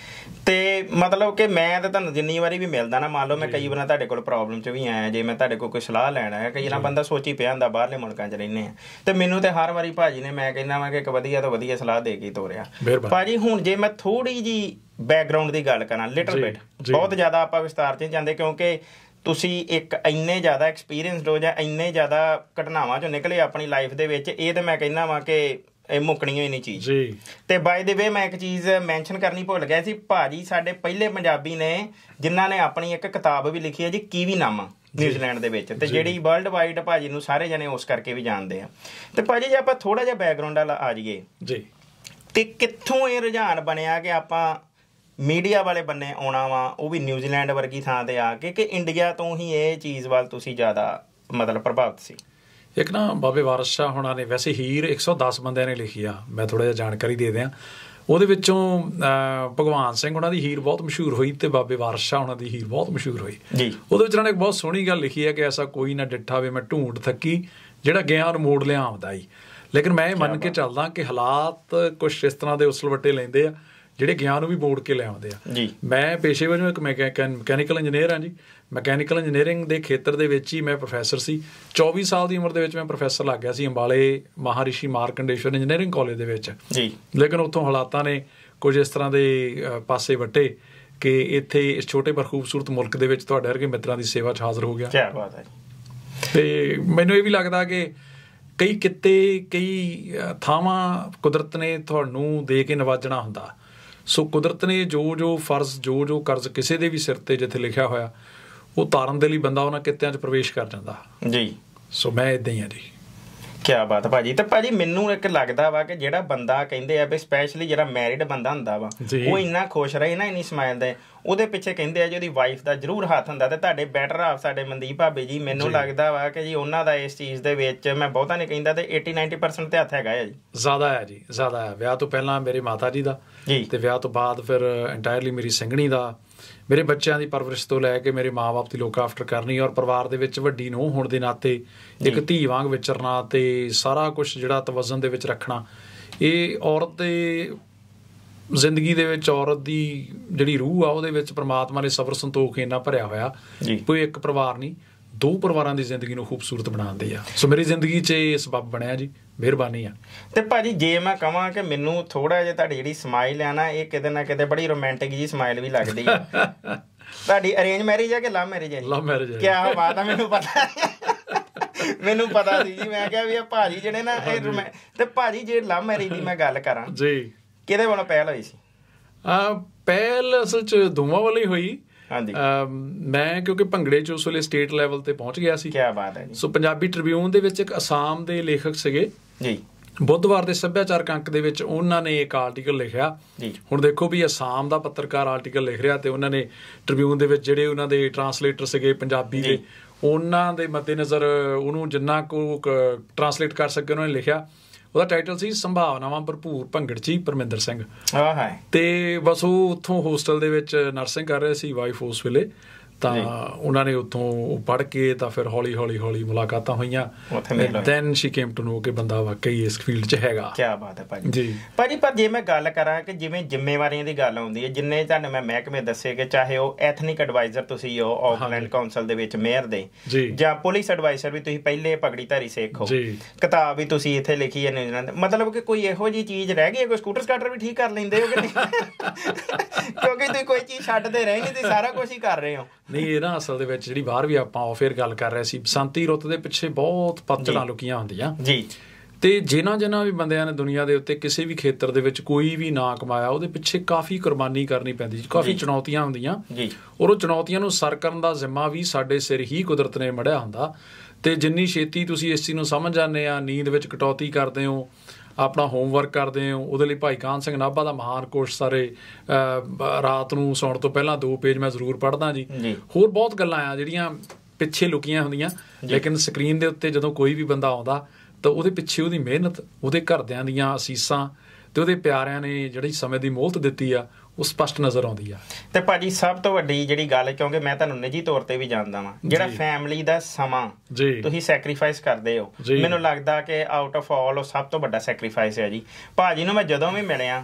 ਤੇ ਮਤਲਬ ਕਿ ਮੈਂ ਤਾਂ ਤੁਹਾਨੂੰ ਜਿੰਨੀ ਵਾਰੀ ਵੀ ਮਿਲਦਾ ਨਾ, ਮੰਨ ਲਓ ਮੈਂ ਕਈ ਵਾਰ ਤੁਹਾਡੇ ਕੋਲ ਪ੍ਰੋਬਲਮ 'ਚ ਵੀ ਆਇਆ, ਜੇ ਮੈਂ ਤੁਹਾਡੇ ਕੋਲ ਕੋਈ ਸਲਾਹ ਲੈਣਾ ਹੈ, ਕਈ ਵਾਰ ਬੰਦਾ ਸੋਚੀ ਪਿਆ ਹੁੰਦਾ ਬਾਹਰਲੇ ਮੁਲਕਾਂ 'ਚ ਰਹਿੰਦੇ ਆ, ਤੇ ਮੈਨੂੰ ਤੇ ਹਰ ਵਾਰੀ ਭਾਜੀ ਨੇ ਮੈਂ ਕਹਿੰਦਾ ਵਾ ਕਿ ਇੱਕ ਵਧੀਆ ਤੋਂ ਵਧੀਆ ਸਲਾਹ ਦੇ ਕੇ ਤੋਰਿਆ ਭਾਜੀ। ਹੁਣ ਜੇ ਮੈਂ ਥੋੜ੍ਹੀ ਜਿਹੀ ਬੈਕਗਰਾਊਂਡ ਦੀ ਗੱਲ ਕਰਾਂ, ਲਿਟਲ ਬਿਟ, ਬਹੁਤ ਜ਼ਿਆਦਾ ਆਪਾਂ ਵਿਸਤਾਰ 'ਚ ਨਹੀਂ ਜਾਂਦੇ ਕਿਉਂਕਿ ਤੁਸੀਂ ਇੱਕ ਇੰਨੇ ਜ਼ਿਆਦਾ ਐਕਸਪੀਰੀਅੰਸਡ ਹੋ ਜਾਂ ਇੰਨੇ ਜ਼ਿਆਦਾ ਘਟਨਾਵਾਂ 'ਚੋਂ ਨਿਕਲੇ ਆਪਣੀ ਲਾਈਫ ਦੇ ਵਿੱਚ, ਇਹ ਤਾਂ ਮੈਂ ਕਹਿੰਦਾ ਵਾ ਕਿ ਇਹ ਮੁੱਕਣੀ ਹੋਈ ਨਹੀਂ ਚੀਜ਼। ਤੇ ਬਾਏ ਦੇ ਵੇ ਮੈਂ ਇੱਕ ਚੀਜ਼ ਮੈਂਸ਼ਨ ਕਰਨੀ ਭੁੱਲ ਗਿਆ ਸੀ, ਭਾਜੀ ਸਾਡੇ ਪਹਿਲੇ ਪੰਜਾਬੀ ਨੇ ਜਿਨ੍ਹਾਂ ਨੇ ਆਪਣੀ ਇੱਕ ਕਿਤਾਬ ਵੀ ਲਿਖੀ ਹੈ ਜੀ, ਕੀਵੀਨਾਮਾ, ਨਿਊਜ਼ੀਲੈਂਡ ਦੇ ਵਿੱਚ, ਤੇ ਜਿਹੜੀ ਵਰਲਡ ਵਾਈਡ ਭਾਜੀ ਨੂੰ ਸਾਰੇ ਜਣੇ ਉਸ ਕਰਕੇ ਵੀ ਜਾਣਦੇ ਆ। ਤੇ ਭਾਜੀ ਜੇ ਆਪਾਂ ਥੋੜਾ ਜਿਹਾ ਬੈਕਗਰਾਊਂਡ ਵਾਲਾ ਆ ਜਾਈਏ ਜੀ, ਤੇ ਕਿੱਥੋਂ ਇਹ ਰੁਝਾਨ ਬਣਿਆ ਕਿ ਆਪਾਂ ਮੀਡੀਆ ਵਾਲੇ ਬੰਨੇ ਆਉਣਾ ਵਾ, ਉਹ ਵੀ ਨਿਊਜ਼ੀਲੈਂਡ ਵਰਗੀ ਥਾਂ ਤੇ ਆ ਕੇ, ਕਿ ਇੰਡੀਆ ਤੋਂ ਹੀ ਇਹ ਚੀਜ਼ ਵੱਲ ਤੁਸੀਂ ਜ਼ਿਆਦਾ ਮਤਲਬ ਪ੍ਰਭਾਵਿਤ ਸੀ? ਇੱਕ ਨਾ ਬਾਬੇ ਵਾਰਸ ਸ਼ਾਹ ਹੋਣਾ ਨੇ, ਵੈਸੇ ਹੀਰ ਇੱਕ ਸੌ ਦਸ ਬੰਦਿਆਂ ਨੇ ਲਿਖੀ ਆ, ਮੈਂ ਥੋੜ੍ਹਾ ਜਿਹਾ ਜਾਣਕਾਰੀ ਦੇ ਦਿਆਂ। ਉਹਦੇ ਵਿੱਚੋਂ ਭਗਵਾਨ ਸਿੰਘ ਉਹਨਾਂ ਦੀ ਹੀਰ ਬਹੁਤ ਮਸ਼ਹੂਰ ਹੋਈ ਤੇ ਬਾਬੇ ਵਾਰਸ ਸ਼ਾਹ ਉਹਨਾਂ ਦੀ ਹੀਰ ਬਹੁਤ ਮਸ਼ਹੂਰ ਹੋਈ ਜੀ। ਉਹਦੇ ਵਿੱਚ ਉਹਨਾਂ ਨੇ ਇੱਕ ਬਹੁਤ ਸੋਹਣੀ ਗੱਲ ਲਿਖੀ ਹੈ ਕਿ ਐਸਾ ਕੋਈ ਨਾ ਡਿੱਠਾ ਵੇ ਮੈਂ ਢੂੰਡ ਥੱਕੀ, ਜਿਹੜਾ ਗਿਆਨ ਮੋੜ ਲਿਆ ਆਉਂਦਾ ਈ। ਲੇਕਿਨ ਮੈਂ ਇਹ ਮੰਨ ਕੇ ਚੱਲਦਾ ਕਿ ਹਾਲਾਤ ਕੁਛ ਇਸ ਤਰ੍ਹਾਂ ਦੇ ਉਸਲਵੱਟੇ ਲੈਂਦੇ ਆ ਜਿਹੜੇ ਗਿਆਨ ਨੂੰ ਵੀ ਮੋੜ ਕੇ ਲਿਆਉਂਦੇ ਆ ਜੀ। ਮੈਂ ਪੇਸ਼ੇ ਵਜੋਂ ਇੱਕ ਮਕੈਨੀਕਲ ਇੰਜੀਨੀਅਰ ਹਾਂ ਜੀ। ਮਕੈਨੀਕਲ ਇੰਜੀਨੀਅਰਿੰਗ ਦੇ ਖੇਤਰ ਦੇ ਵਿੱਚ ਹੀ ਮੈਂ ਪ੍ਰੋਫੈਸਰ ਸੀ। ਚੌਵੀ ਸਾਲ ਦੀ ਉਮਰ ਦੇ ਵਿੱਚ ਮੈਂ ਪ੍ਰੋਫੈਸਰ ਲੱਗ ਗਿਆ ਸੀ ਅੰਬਾਲੇ ਮਹਾਰਿਸ਼ੀ ਮਾਰਕੰਡੇਸ਼ਵਰ ਇੰਜੀਨੀਅਰਿੰਗ ਕਾਲਜ ਦੇ ਵਿੱਚ ਜੀ। ਲੇਕਿਨ ਉੱਥੋਂ ਹਾਲਾਤਾਂ ਨੇ ਕੁਝ ਇਸ ਤਰ੍ਹਾਂ ਦੇ ਪਾਸੇ ਵੱਟੇ ਕਿ ਇੱਥੇ ਇਸ ਛੋਟੇ ਪਰ ਖੂਬਸੂਰਤ ਮੁਲਕ ਦੇ ਵਿੱਚ ਤੁਹਾਡੇ ਵਰਗੇ ਮਿੱਤਰਾਂ ਦੀ ਸੇਵਾ 'ਚ ਹਾਜ਼ਰ ਹੋ ਗਿਆ। ਕਿਆ ਬਾਤ ਹੈ। ਤੇ ਮੈਨੂੰ ਇਹ ਵੀ ਲੱਗਦਾ ਕਿ ਕਈ ਕਿੱਤੇ ਕਈ ਥਾਵਾਂ ਕੁਦਰਤ ਨੇ ਤੁਹਾਨੂੰ ਦੇ ਕੇ ਨਵਾਜਣਾ ਹੁੰਦਾ। ਸੋ ਕੁਦਰਤ ਨੇ ਜੋ ਜੋ ਫਰਜ਼ ਜੋ ਜੋ ਕਰਜ਼ ਕਿਸੇ ਦੇ ਵੀ ਸਿਰ ਤੇ ਜਿੱਥੇ ਲਿਖਿਆ ਹੋਇਆ ਉਹ ਤਾਰਨ ਦੇ ਲਈ ਬੰਦਾ ਉਹਨਾਂ ਕਿੱਤਿਆਂ 'ਚ ਪ੍ਰਵੇਸ਼ ਕਰ ਜਾਂਦਾ ਜੀ। ਸੋ ਮੈਂ ਇੱਦਾਂ ਹੀ ਹਾਂ ਜੀ। ਕਿਆ ਬਾਤ ਭਾਜੀ। ਤੇ ਭਾਜੀ ਮੈਨੂੰ ਇੱਕ ਲੱਗਦਾ ਵਾ ਕਿ ਜਿਹੜਾ ਬੰਦਾ ਕਹਿੰਦੇ ਆ ਵੀ ਸਪੈਸ਼ਲੀ ਜਿਹੜਾ ਮੈਰਿਡ ਬੰਦਾ ਹੁੰਦਾ ਵਾ ਉਹ ਇੰਨਾ ਖੁਸ਼ ਰਹੇ ਨਾ, ਇੰਨੀ ਸਮਾਈਲ ਦੇ, ਉਹਦੇ ਪਿੱਛੇ ਕਹਿੰਦੇ ਆ ਜੀ ਉਹਦੀ ਵਾਈਫ ਦਾ ਜ਼ਰੂਰ ਹੱਥ ਹੁੰਦਾ। ਤੇ ਤੁਹਾਡੇ ਬੈਟਰ ਹਾਫ ਸਾਡੇ ਮਨਦੀਪ ਭਾਬੀ ਜੀ, ਮੈਨੂੰ ਲੱਗਦਾ ਵਾ ਕਿ ਜੀ ਉਹਨਾਂ ਦਾ ਇਸ ਚੀਜ਼ ਦੇ ਵਿੱਚ, ਮੈਂ ਬਹੁਤਾ ਨਹੀਂ ਕਹਿੰਦਾ, ਤੇ ਅੱਸੀ ਨੱਬੇ ਪਰਸੈਂਟ ਤੇ ਹੱਥ ਹੈਗਾ ਹੈ ਜੀ। ਜ਼ਿਆਦਾ ਹੈ ਜੀ, ਜ਼ਿਆਦਾ ਹੈ। ਵਿਆਹ ਤੋਂ ਪਹਿਲਾਂ ਮੇਰੇ ਮਾਤਾ ਜੀ ਦਾ ਜੀ, ਤੇ ਵਿਆਹ ਤੋਂ ਬਾਅਦ ਫਿਰ ਇੰਟਾਇਰਲੀ ਮੇਰੀ ਸਿੰਘਣੀ ਦਾ, ਮੇਰੇ ਬੱਚਿਆਂ ਦੀ ਪਰਵਰਿਸ਼ ਤੋਂ ਲੈ ਕੇ ਮੇਰੇ ਮਾਂ ਬਾਪ ਦੀ ਲੋਕ ਆਫਟਰ ਕਰਨੀ, ਔਰ ਪਰਿਵਾਰ ਦੇ ਵਿੱਚ ਵੱਡੀ ਨੂੰਹ ਹੋਣ ਦੇ ਨਾਤੇ ਇੱਕ ਧੀ ਵਾਂਗ ਵਿਚਰਨਾ ਤੇ ਸਾਰਾ ਕੁਛ ਜਿਹੜਾ ਤਵਜ਼ਨ ਦੇ ਵਿੱਚ ਰੱਖਣਾ, ਇਹ ਔਰਤ ਦੇ ਜ਼ਿੰਦਗੀ ਦੇ ਵਿੱਚ, ਔਰਤ ਦੀ ਜਿਹੜੀ ਰੂਹ ਆ ਉਹਦੇ ਵਿੱਚ ਪ੍ਰਮਾਤਮਾ ਨੇ ਸਬਰ ਸੰਤੋਖ ਇੰਨਾ ਭਰਿਆ ਹੋਇਆ, ਕੋਈ ਇੱਕ ਪਰਿਵਾਰ ਨਹੀਂ ਦੋ ਪਰਿਵਾਰਾਂ ਦੀ ਜ਼ਿੰਦਗੀ ਨੂੰ ਖੂਬਸੂਰਤ ਬਣਾਉਂਦੇ ਆ। ਸੋ ਮੇਰੀ ਜ਼ਿੰਦਗੀ 'ਚ ਇਹ ਸਬੱਬ ਬਣਿਆ ਜੀ, ਮਿਹਰਬਾਨੀ ਆ। ਤੇ ਭਾਜੀ ਜੇ ਮੈਂ ਕਹਾਂ ਕਿ ਮੈਨੂੰ ਥੋੜਾ ਜਿਹਾ ਤੁਹਾਡੀ ਜਿਹੜੀ ਸਮਾਈਲ ਆ ਨਾ, ਇਹ ਕਿਤੇ ਨਾ ਕਿਤੇ ਬੜੀ ਰੋਮਾਂਟਿਕ ਜੀ ਸਮਾਈਲ ਵੀ ਲੱਗਦੀ ਆ। ਤੁਹਾਡੀ ਅਰੇਂਜ ਮੈਰਿਜ ਆ ਕਿ ਲਵ ਮੈਰਿਜ ਆ? ਲਵ ਮੈਰਿਜ ਆ। ਕਿਆ ਬਾਤ ਆ, ਮੈਨੂੰ ਪਤਾ ਮੈਨੂੰ ਪਤਾ ਸੀ ਜੀ। ਮੈਂ ਕਿਹਾ ਵੀ ਇਹ ਭਾਜੀ ਜਿਹੜੇ ਨਾ ਇਹ, ਤੇ ਭਾਜੀ ਜੇ ਲਵ ਮੈਰਿਜ ਦੀ ਮੈਂ ਗੱਲ ਕਰਾਂ ਜੀ, ਕਿਹਦੇ ਵੱਲੋਂ ਪਹਿਲ ਹੋਈ ਸੀ? ਪਹਿਲ ਅਸਲ 'ਚ ਦੋਵਾਂ ਵੱਲੋਂ ਹੀ ਹੋਈ। ਹਾਂਜੀ। ਮੈਂ ਕਿਉਂਕਿ ਭੰਗੜੇ 'ਚ ਉਸ ਵੇਲੇ ਸਟੇਟ ਲੈਵਲ ਤੇ ਪਹੁੰਚ ਗਿਆ ਸੀ। ਕਿਆ ਬਾਤ ਹੈ ਜੀ। ਸੋ ਪੰਜਾਬੀ ਟ੍ਰਿਬਿਊਨ ਦੇ ਵਿੱਚ ਇੱਕ ਅਸਾਮ ਦੇ ਲੇਖਕ ਸੀਗੇ ਜੀ, ਬੁੱਧਵਾਰ ਦੇ ਸੱਭਿਆਚਾਰਕ ਅੰਕ ਦੇ ਵਿੱਚ ਉਹਨਾਂ ਨੇ ਇੱਕ ਆਰਟੀਕਲ ਲਿਖਿਆ ਜੀ। ਹੁਣ ਦੇਖੋ ਵੀ ਅਸਾਮ ਦਾ ਪੱਤਰਕਾਰ ਆਰਟੀਕਲ ਲਿਖ ਰਿਹਾ ਤੇ ਉਹਨਾਂ ਨੇ ਟ੍ਰਿਬਿਊਨ ਦੇ ਵਿੱਚ ਜਿਹੜੇ ਉਹਨਾਂ ਦੇ ਟਰਾਂਸਲੇਟਰ ਸੀਗੇ ਪੰਜਾਬੀ ਦੇ, ਉਹਨਾਂ ਦੇ ਮੱਦੇਨਜ਼ਰ ਉਹਨੂੰ ਜਿੰਨਾ ਕੁ ਟਰਾਂਸਲੇਟ ਕਰ ਸਕੇ ਉਹਨਾਂ ਨੇ ਲਿਖਿਆ। ਉਹਦਾ ਟਾਈਟਲ ਸੀ ਸੰਭਾਵਨਾਵਾਂ ਭਰਪੂਰ ਭੰਗੜਚੀ ਪਰਮਿੰਦਰ ਸਿੰਘ। ਤੇ ਬਸ ਉਹ ਉੱਥੋਂ ਹੋਸਟਲ ਦੇ ਵਿੱਚ ਨਰਸਿੰਗ ਕਰ ਰਹੇ ਸੀ, ਵਾਈਫ ਉਸ ਵੇਲੇ, ਤਾਂ ਉਹਨਾਂ ਨੇ ਉੱਥੋਂ ਪੜ੍ਹ ਕੇ ਤਾਂ ਫਿਰ ਹੌਲੀ ਹੌਲੀ ਹੌਲੀ ਮੁਲਾਕਾਤਾਂ ਹੋਈਆਂ। Then she came to know ਕਿ ਬੰਦਾ ਵਾਕਈ ਇਸ ਫੀਲਡ 'ਚ ਹੈਗਾ। ਕਿਆ ਬਾਤ ਹੈ ਭਾਜੀ ਜੀ। ਭਾਜੀ ਪਰ ਜੇ ਮੈਂ ਗੱਲ ਕਰਾਂ ਕਿ ਜਿਵੇਂ ਜ਼ਿੰਮੇਵਾਰੀਆਂ ਦੀ ਗੱਲ ਆਉਂਦੀ ਹੈ, ਜਿੰਨੇ ਤੁਹਾਨੂੰ ਮੈਂ ਮਹਿਕਮੇ ਦੱਸੇ ਕਿ ਚਾਹੇ ਉਹ ਐਥਨਿਕ ਐਡਵਾਈਜ਼ਰ ਤੁਸੀਂ ਹੋ ਆਕਲੈਂਡ ਕਾਉਂਸਲ ਦੇ ਵਿੱਚ ਮੇਅਰ ਦੇ, ਜਾਂ ਪੁਲਿਸ ਐਡਵਾਈਜ਼ਰ ਵੀ ਤੁਸੀਂ ਪਹਿਲੇ ਪਗੜੀਧਾਰੀ ਸਿੱਖ ਹੋ, ਕਿਤਾਬ ਵੀ ਤੁਸੀਂ ਇੱਥੇ ਲਿਖੀ ਹੈ ਨਿਊਜ਼ੀਲੈਂਡ, ਮਤਲਬ ਕਿ ਕੋਈ ਇਹੋ ਜਿਹੀ ਚੀਜ਼ ਰਹਿ ਗਈ ਹੈ? ਕੋਈ ਸਕੂਟਰ ਸਕਾਟਰ ਵੀ ਠੀਕ ਕਰ ਲੈਂਦੇ ਹੋ ਕਿ ਨਹੀਂ? ਕਿਉਂਕਿ ਤੁਸੀਂ ਕੋਈ ਚੀਜ਼ ਛੱਡਦੇ ਰਹੇ ਨਹੀਂ, ਤੁਸੀਂ ਸਾਰਾ ਕੁਛ ਹੀ ਕਰ ਰਹੇ ਹੋ। ਨਹੀਂ, ਇਹ ਨਾ ਅਸਲ ਦੇ ਵਿੱਚ ਜਿਹੜੀ ਬਾਹਰ ਵੀ ਆਪਾਂ ਆਫੇਅਰ ਗੱਲ ਕਰ ਰਹੇ ਸੀ, ਬਸੰਤੀ ਰੁੱਤ ਦੇ ਪਿੱਛੇ ਬਹੁਤ ਪਤਝੜਾਂ ਲੁਕੀਆਂ ਹੁੰਦੀਆਂ ਜੀ। ਤੇ ਜਿਨ੍ਹਾਂ ਜਿਨ੍ਹਾਂ ਵੀ ਬੰਦਿਆਂ ਨੇ ਦੁਨੀਆ ਦੇ ਉੱਤੇ ਕਿਸੇ ਵੀ ਖੇਤਰ ਦੇ ਵਿੱਚ ਕੋਈ ਵੀ ਨਾ ਕਮਾਇਆ, ਉਹਦੇ ਪਿੱਛੇ ਕਾਫੀ ਕੁਰਬਾਨੀ ਕਰਨੀ ਪੈਂਦੀ, ਕਾਫੀ ਚੁਣੌਤੀਆਂ ਹੁੰਦੀਆਂ, ਔਰ ਉਹ ਚੁਣੌਤੀਆਂ ਨੂੰ ਸਰ ਕਰਨ ਦਾ ਜ਼ਿੰਮਾ ਵੀ ਸਾਡੇ ਸਿਰ ਹੀ ਕੁਦਰਤ ਨੇ ਮੜਿਆ ਹੁੰਦਾ। ਤੇ ਜਿੰਨੀ ਛੇਤੀ ਤੁਸੀਂ ਇਸ ਚੀਜ਼ ਨੂੰ ਸਮਝ ਜਾਂਦੇ ਆ, ਨੀਂਦ ਵਿੱਚ ਕਟੌਤੀ ਕਰਦੇ ਹੋ, ਆਪਣਾ ਹੋਮਵਰਕ ਕਰਦੇ ਹੋ, ਉਹਦੇ ਲਈ ਭਾਈ ਕਾਹਨ ਸਿੰਘ ਨਾਭਾ ਦਾ ਮਹਾਨ ਕੋਰਸ ਸਾਰੇ ਰਾਤ ਨੂੰ ਸੌਣ ਤੋਂ ਪਹਿਲਾਂ ਦੋ ਪੇਜ ਮੈਂ ਜ਼ਰੂਰ ਪੜ੍ਹਦਾ ਜੀ। ਹੋਰ ਬਹੁਤ ਗੱਲਾਂ ਆ ਜਿਹੜੀਆਂ ਪਿੱਛੇ ਲੁਕੀਆਂ ਹੁੰਦੀਆਂ, ਲੇਕਿਨ ਸਕਰੀਨ ਦੇ ਉੱਤੇ ਜਦੋਂ ਕੋਈ ਵੀ ਬੰਦਾ ਆਉਂਦਾ ਤਾਂ ਉਹਦੇ ਪਿੱਛੇ ਉਹਦੀ ਮਿਹਨਤ, ਉਹਦੇ ਘਰਦਿਆਂ ਦੀਆਂ ਅਸੀਸਾਂ ਤੇ ਉਹਦੇ ਪਿਆਰਿਆਂ ਨੇ ਜਿਹੜੀ ਸਮੇਂ ਦੀ ਮੋਹਲਤ ਦਿੱਤੀ ਆ, ਉਹ ਸਪਸ਼ਟ ਨਜ਼ਰ ਆਉਂਦੀ ਆ। ਤੇ ਭਾਜੀ ਸਭ ਤੋਂ ਵੱਡੀ ਜਿਹੜੀ ਗੱਲ, ਕਿਉਂਕਿ ਮੈਂ ਤੁਹਾਨੂੰ ਨਿੱਜੀ ਤੌਰ ਤੇ ਵੀ ਜਾਣਦਾ ਵਾਂ, ਜਿਹੜਾ ਫੈਮਿਲੀ ਦਾ ਸਮਾਂ ਤੁਸੀਂ ਸੈਕਰੀਫਾਈਸ ਕਰਦੇ ਹੋ, ਮੈਨੂੰ ਲੱਗਦਾ ਕਿ ਆਊਟ ਆਫ ਆਲ ਉਹ ਸਭ ਤੋਂ ਵੱਡਾ ਸੈਕਰੀਫਾਈਸ ਹੈ ਜੀ। ਭਾਜੀ ਨੂੰ ਮੈਂ ਜਦੋਂ ਵੀ ਮਿਲਿਆ,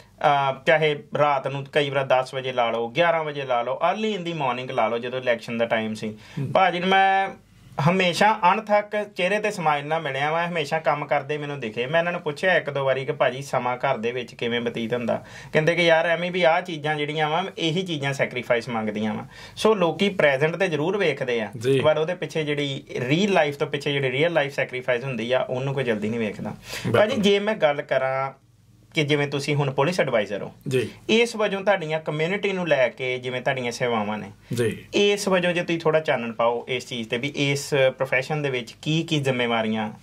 ਚਾਹੇ ਰਾਤ ਨੂੰ ਕਈ ਵਾਰ ਦਸ ਵਜੇ ਲਾ ਲਓ, ਗਿਆਰਾਂ ਵਜੇ ਲਾ ਲਓ, ਅਰਲੀ ਇਨ ਦੀ ਮਾਰਨਿੰਗ ਲਾ ਲਓ, ਜਦੋਂ ਇਲੈਕਸ਼ਨ ਦਾ ਟਾਈਮ ਸੀ, ਭਾਜੀ ਨੂੰ ਮੈਂ ਹਮੇਸ਼ਾ ਅਣਥੱਕ ਚਿਹਰੇ ਤੇ ਸਮਾਈਲ ਨਾਲ ਮਿਲਿਆ ਵਾ। ਹਮੇਸ਼ਾ ਕੰਮ ਕਰਦੇ ਮੈਨੂੰ ਦਿਖੇ। ਮੈਂ ਇਹਨਾਂ ਨੂੰ ਪੁੱਛਿਆ ਇੱਕ ਦੋ ਵਾਰੀ ਕਿ ਭਾਜੀ ਸਮਾਂ ਘਰ ਦੇ ਵਿੱਚ ਕਿਵੇਂ ਬਤੀਤ ਹੁੰਦਾ? ਕਹਿੰਦੇ ਕਿ ਯਾਰ ਐਵੇਂ ਵੀ ਆਹ ਚੀਜ਼ਾਂ ਜਿਹੜੀਆਂ ਵਾ ਇਹੀ ਚੀਜ਼ਾਂ ਸੈਕਰੀਫਾਈਸ ਮੰਗਦੀਆਂ ਵਾ। ਸੋ ਲੋਕੀ ਪ੍ਰੈਜ਼ੈਂਟ ਤੇ ਜ਼ਰੂਰ ਵੇਖਦੇ ਆ, ਪਰ ਉਹਦੇ ਪਿੱਛੇ ਜਿਹੜੀ ਰੀਅਲ ਲਾਈਫ ਤੋਂ ਪਿੱਛੇ ਜਿਹੜੀ ਰੀਅਲ ਲਾਈਫ ਸੈਕਰੀਫਾਈਸ ਹੁੰਦੀ ਆ, ਉਹਨੂੰ ਕੋਈ ਜਲਦੀ ਨਹੀਂ ਵੇਖਦਾ। ਭਾਜੀ ਜੇ ਮੈਂ ਗੱਲ ਕਰਾਂ ਕਿ ਜਿਵੇਂ ਤੁਸੀਂ ਹੁਣ ਪੁਲਿਸ ਐਡਵਾਈਜ਼ਰ ਹੋ ਜੀ, ਇਸ ਵਜੋਂ ਤੁਹਾਡੀਆਂ ਕਮਿਊਨਿਟੀ ਨੂੰ ਲੈ ਕੇ ਜਿਵੇਂ ਤੁਹਾਡੀਆਂ ਸੇਵਾਵਾਂ ਨੇ ਜੀ, ਇਸ ਵਜੋਂ ਜੇ ਤੁਸੀਂ ਥੋੜਾ ਚਾਨਣ ਪਾਓ ਇਸ ਚੀਜ਼ ਤੇ ਵੀ ਇਸ ਪ੍ਰੋਫੈਸ਼ਨ ਦੇ ਵਿੱਚ ਕੀ ਕੀ ਜ਼ਿੰਮੇਵਾਰੀਆਂ